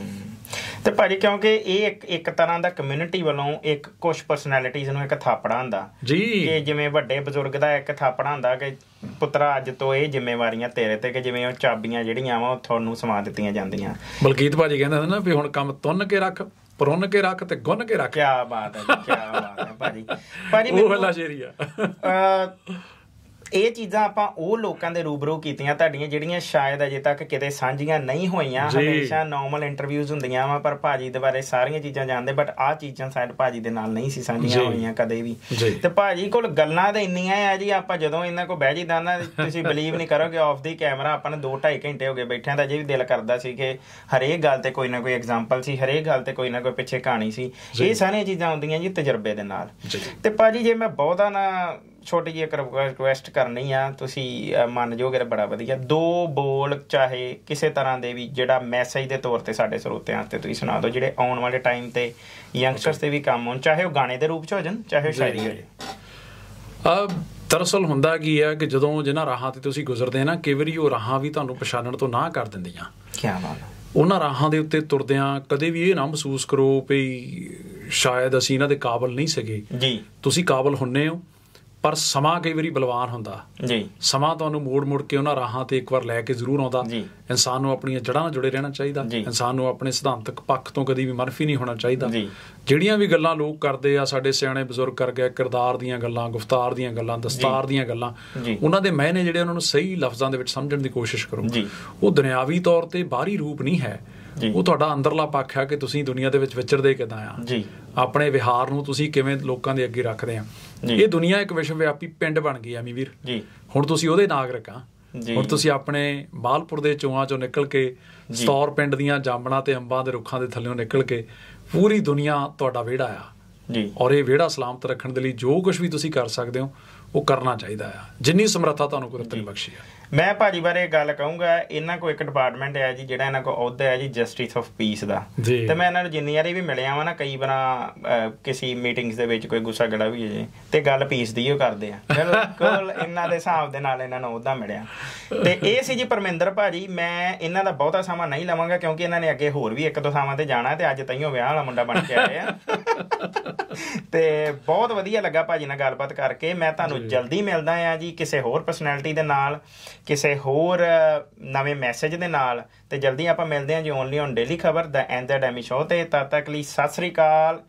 ਤੇ ਭਾਜੀ ਕਿਉਂਕਿ ਇਹ ਇੱਕ ਇੱਕ ਤਰ੍ਹਾਂ ਦਾ ਕਮਿਊਨਿਟੀ ਵੱਲੋਂ ਇੱਕ ਕੁਛ ਪਰਸਨੈਲਿਟੀਜ਼ ਨੂੰ ਇੱਕ ਥਾਪੜਾ ਹੁੰਦਾ ਜੀ, ਕਿ ਜਿਵੇਂ ਵੱਡੇ ਬਜ਼ੁਰਗ ਦਾ ਇੱਕ ਥਾਪੜਾ ਹੁੰਦਾ ਕਿ ਪੁੱਤਰਾ ਅੱਜ ਤੋਂ ਇਹ ਜ਼ਿੰਮੇਵਾਰੀਆਂ ਤੇਰੇ ਤੇ, ਕਿ ਜਿਵੇਂ ਉਹ ਚਾਬੀਆਂ ਜਿਹੜੀਆਂ ਵਾ ਉਹ ਤੁਹਾਨੂੰ ਸਮਾ ਦਿੱਤੀਆਂ ਜਾਂਦੀਆਂ। ਬਲਕੀਤ ਭਾਜੀ ਕਹਿੰਦੇ ਨਾ ਵੀ ਹੁਣ ਕੰਮ ਤੁੰਨ ਕੇ ਰੱਖ, ਪਰੁੰਨ ਕੇ ਰੱਖ ਤੇ ਗੁੰਨ ਕੇ ਰੱਖ। ਕਿਆ ਬਾਤ ਹੈ ਜੀ, ਕਿਆ ਬਾਤ ਹੈ ਭਾਜੀ। ਭਾਜੀ ਉਹ ਵਾਲਾ ਸ਼ੇਰੀ ਆ। ਇਹ ਚੀਜ਼ਾਂ ਆਪਾਂ ਉਹ ਲੋਕਾਂ ਦੇ ਰੂਬਰੂ ਕੀਤੀਆਂ ਤੁਹਾਡੀਆਂ ਜਿਹੜੀਆਂ ਸ਼ਾਇਦ ਅਜੇ ਤੱਕ ਕਿਤੇ ਸਾਂਝੀਆਂ ਨਹੀਂ ਹੋਈਆਂ। ਹਮੇਸ਼ਾ ਨੋਰਮਲ ਇੰਟਰਵਿਊਜ਼ ਹੁੰਦੀਆਂ ਵਾ, ਪਰ ਭਾਜੀ ਦੇ ਬਾਰੇ ਸਾਰੀਆਂ ਚੀਜ਼ਾਂ ਜਾਣਦੇ, ਬਟ ਆਹ ਚੀਜ਼ਾਂ ਸ਼ਾਇਦ ਭਾਜੀ ਦੇ ਨਾਲ ਨਹੀਂ ਸੀ ਸਾਂਝੀਆਂ ਹੋਈਆਂ ਕਦੇ ਵੀ। ਤੇ ਭਾਜੀ ਕੋਲ ਗੱਲਾਂ ਤਾਂ ਇੰਨੀਆਂ ਆ ਜੀ, ਆਪਾਂ ਜਦੋਂ ਇਹਨਾਂ ਕੋਲ ਬਹਿ ਜਿੱਦਾਂ ਨਾ, ਤੁਸੀਂ ਬਿਲੀਵ ਨਹੀਂ ਕਰੋਗੇ, ਆਫ ਦੀ ਕੈਮਰਾ ਆਪਾਂ ਨੇ ਦੋ ਢਾਈ ਘੰਟੇ ਹੋ ਗਏ ਬੈਠਿਆਂ ਦਾ। ਅਜੇ ਵੀ ਦਿਲ ਕਰਦਾ ਸੀ ਕਿ ਹਰੇਕ ਗੱਲ ਤੇ ਕੋਈ ਨਾ ਕੋਈ ਐਗਜ਼ਾਮਪਲ ਸੀ, ਹਰੇਕ ਗੱਲ ਤੇ ਕੋਈ ਨਾ ਕੋਈ ਪਿੱਛੇ ਕਹਾਣੀ ਸੀ। ਇਹ ਸਾਰੀਆਂ ਚੀਜ਼ਾਂ ਹੁੰਦੀਆਂ ਜੀ ਤਜਰਬੇ ਦੇ ਨਾਲ। ਤੇ ਭਾਜੀ ਜੇ ਮੈਂ ਬਹੁਤਾ ਨਾ ਛੋਟੀ ਜਿਹੀ ਇੱਕ ਰਿਕੁਐਸਟ ਕਰਨੀ ਆ, ਤੁਸੀਂ ਮੰਨ ਜਾਓਗੇ ਬੜਾ ਵਧੀਆ, ਦੋ ਬੋਲ ਚਾਹੇ ਕਿਸੇ ਤਰ੍ਹਾਂ ਦੇ ਵੀ ਜਿਹੜਾ ਮੈਸੇਜ ਦੇ ਤੌਰ ਤੇ ਸਾਡੇ ਸਰੋਤਿਆਂ ਤੇ ਤੁਸੀਂ ਸੁਣਾ ਦਿਓ, ਜਿਹੜੇ ਆਉਣ ਵਾਲੇ ਟਾਈਮ ਤੇ ਯੰਗਸਟਰਸ ਤੇ ਵੀ ਕੰਮ ਹੋਣ, ਚਾਹੇ ਉਹ ਗਾਣੇ ਦੇ ਰੂਪ ਚ ਹੋ ਜਾਣ, ਚਾਹੇ ਸ਼ਾਇਰੀ ਹੋ ਜਾਏ। ਦਰਅਸਲ ਹੁੰਦਾ ਕੀ ਆ ਕਿ ਜਦੋਂ ਜਿਹਨਾਂ ਰਾਹਾਂ ਤੇ ਤੁਸੀਂ ਗੁਜ਼ਰਦੇ ਨਾ, ਕਈ ਵਾਰੀ ਉਹ ਰਾਹਾਂ ਵੀ ਤੁਹਾਨੂੰ ਪਛਾਣਨ ਤੋਂ ਨਾ ਕਰ ਦਿੰਦੀਆਂ। ਕਿਆ ਬਾਤ। ਉਹਨਾਂ ਰਾਹਾਂ ਦੇ ਉੱਤੇ ਤੁਰਦਿਆਂ ਕਦੇ ਵੀ ਇਹ ਨਾ ਮਹਿਸੂਸ ਕਰੋ ਵੀ ਸ਼ਾਇਦ ਅਸੀਂ ਇਹਨਾਂ ਦੇ ਕਾਬਲ ਨਹੀਂ ਸੀਗੇ ਜੀ। ਤੁਸੀਂ ਕਾਬਲ ਹੁੰਨੇ ਹੋ, ਪਰ ਸਮਾਂ ਕਈ ਵਾਰੀ ਬਲਵਾਨ ਹੁੰਦਾ ਜੀ। ਸਮਾਂ ਤੁਹਾਨੂੰ ਮੋੜ ਮੁੜ ਕੇ ਉਹਨਾਂ ਰਾਹਾਂ ਤੇ ਇੱਕ ਵਾਰ ਲੈ ਕੇ ਜ਼ਰੂਰ ਆਉਂਦਾ। ਇਨਸਾਨ ਨੂੰ ਆਪਣੀਆਂ ਜੜ੍ਹਾਂ ਨਾਲ ਜੁੜੇ ਰਹਿਣਾ ਚਾਹੀਦਾ, ਇਨਸਾਨ ਨੂੰ ਆਪਣੇ ਸਿਧਾਂਤਕ ਪੱਖ ਤੋਂ ਕਦੀ ਵੀ ਮਨਫੀ ਨਹੀਂ ਹੋਣਾ ਚਾਹੀਦਾ। ਜਿਹੜੀਆਂ ਵੀ ਗੱਲਾਂ ਲੋਕ ਕਰਦੇ ਆ, ਸਾਡੇ ਸਿਆਣੇ ਬਜ਼ੁਰਗ ਕਰ ਗਏ, ਕਿਰਦਾਰ ਦੀਆਂ ਗੱਲਾਂ, ਗੁਫ਼ਤਾਰ ਦੀਆਂ ਗੱਲਾਂ, ਦਸਤਾਰ ਦੀਆਂ ਗੱਲਾਂ, ਉਹਨਾਂ ਦੇ ਮਾਇਨੇ ਜਿਹੜੇ ਉਹਨਾਂ ਨੂੰ ਸਹੀ ਲਫ਼ਜ਼ਾਂ ਦੇ ਵਿੱਚ ਸਮਝਣ ਦੀ ਕੋਸ਼ਿਸ਼ ਕਰੋ। ਉਹ ਦੁਨਿਆਵੀ ਤੌਰ ਤੇ ਬਾਹਰੀ ਰੂਪ ਨਹੀਂ ਹੈ, ਉਹ ਤੁਹਾਡਾ ਅੰਦਰਲਾ ਪੱਖ ਹੈ ਕਿ ਤੁਸੀਂ ਦੁਨੀਆ ਦੇ ਵਿੱਚ ਵਿਚਰਦੇ ਕਿੱਦਾਂ ਆ, ਆਪਣੇ ਵਿਹਾਰ ਨੂੰ ਤੁਸੀਂ ਕਿਵੇਂ ਲੋਕਾਂ ਦੇ ਅੱਗੇ ਰੱਖਦੇ ਆ। ਇਹ ਦੁਨੀਆ ਇੱਕ ਵਿਸ਼ਵ ਵਿਆਪੀ ਪਿੰਡ ਬਣ ਗਈ ਐਵੇਂ ਵੀਰ। ਹੁਣ ਤੁਸੀਂ ਉਹਦੇ ਨਾਗਰਿਕ ਆ, ਹੁਣ ਤੁਸੀਂ ਆਪਣੇ ਮਾਲਪੁਰ ਦੇ ਚੋਆਂ ਚੋਂ ਨਿਕਲ ਕੇ ਸਤੌਰ ਪਿੰਡ ਦੀਆਂ ਜਾਮਣਾਂ ਤੇ ਅੰਬਾਂ ਦੇ ਰੁੱਖਾਂ ਦੇ ਥੱਲਿਓਂ ਨਿਕਲ ਕੇ ਪੂਰੀ ਦੁਨੀਆ ਤੁਹਾਡਾ ਵਿਹੜਾ ਆ ਜੀ, ਔਰ ਇਹ ਵਿਹੜਾ ਸਲਾਮਤ ਰੱਖਣ ਦੇ ਲਈ ਜੋ ਕੁਝ ਵੀ ਤੁਸੀਂ ਕਰ ਸਕਦੇ ਹੋ ਉਹ ਕਰਨਾ ਚਾਹੀਦਾ ਆ, ਜਿੰਨੀ ਸਮਰੱਥਾ ਤੁਹਾਨੂੰ ਕੁਦਰਤ ਨੇ ਬਖਸ਼ੀ ਆ। ਮੈਂ ਭਾਜੀ ਬਾਰੇ ਗੱਲ ਕਹੂੰਗਾ, ਇਹਨਾਂ ਕੋਲ ਇੱਕ ਡਿਪਾਰਟਮੈਂਟ ਹੈ ਜੀ ਜਿਹੜਾ ਇਹਨਾਂ ਕੋਲ ਅਹੁਦਾ ਹੈ ਜੀ ਜਸਟਿਸ ਆਫ ਪੀਸ ਦਾ, ਤੇ ਮੈਂ ਇਹਨਾਂ ਨੂੰ ਜਿੰਨੀ ਵਾਰੀ ਵੀ ਮਿਲਿਆ ਵਾ ਨਾ, ਕਈ ਵਾਰ ਕਿਸੇ ਮੀਟਿੰਗਸ ਦੇ ਵਿੱਚ ਕੋਈ ਗੁੱਸਾ ਗੜਾ ਵੀ ਹੋ ਜੇ ਤੇ ਗੱਲ ਪੀਸ ਦੀ ਉਹ ਕਰਦੇ ਆ, ਬਿਲਕੁਲ ਇਹਨਾਂ ਦੇ ਹਿਸਾਬ ਦੇ ਨਾਲ ਇਹਨਾਂ ਨੂੰ ਅਹੁਦਾ ਮਿਲਿਆ। ਤੇ ਇਹ ਸੀ ਜੀ ਪਰਮਿੰਦਰ ਭਾਜੀ। ਮੈਂ ਇਹਨਾਂ ਦਾ ਬਹੁਤਾ ਸਮਾਂ ਨਹੀਂ ਲਵਾਂਗਾ ਕਿਉਂਕਿ ਇਹਨਾਂ ਨੇ ਅੱਗੇ ਹੋਰ ਵੀ ਇੱਕ ਦੋ ਥਾਵਾਂ ਤੇ ਜਾਣਾ ਤੇ ਅੱਜ ਤਾਈਓ ਵਿਆਹ ਵਾਲਾ ਮੁੰਡਾ ਬਣ ਕੇ ਆਏ ਆ। ਤੇ ਬਹੁਤ ਵਧੀਆ ਲੱਗਾ ਭਾਜੀ ਨਾਲ ਗੱਲਬਾਤ ਕਰਕੇ। ਮੈਂ ਤੁਹਾਨੂੰ ਜਲਦੀ ਮਿਲਦਾ ਆ ਜੀ ਕਿਸੇ ਹੋਰ ਪਰਸਨੈਲਿਟੀ ਦੇ ਨਾਲ, ਕਿਸੇ ਹੋਰ ਨਵੇਂ ਮੈਸੇਜ ਦੇ ਨਾਲ, ਤੇ ਜਲਦੀ ਆਪਾਂ ਮਿਲਦੇ ਹਾਂ ਜੀ ਓਨਲੀ ਔਨ ਡੇਲੀ ਖਬਰ ਦਾ ਐਂਡ ਦਾ ਡੈਮੀ ਸ਼ੋ ਤੇ। ਤਦ ਤੱਕ ਲਈ ਸਤਿ ਸ੍ਰੀ ਅਕਾਲ।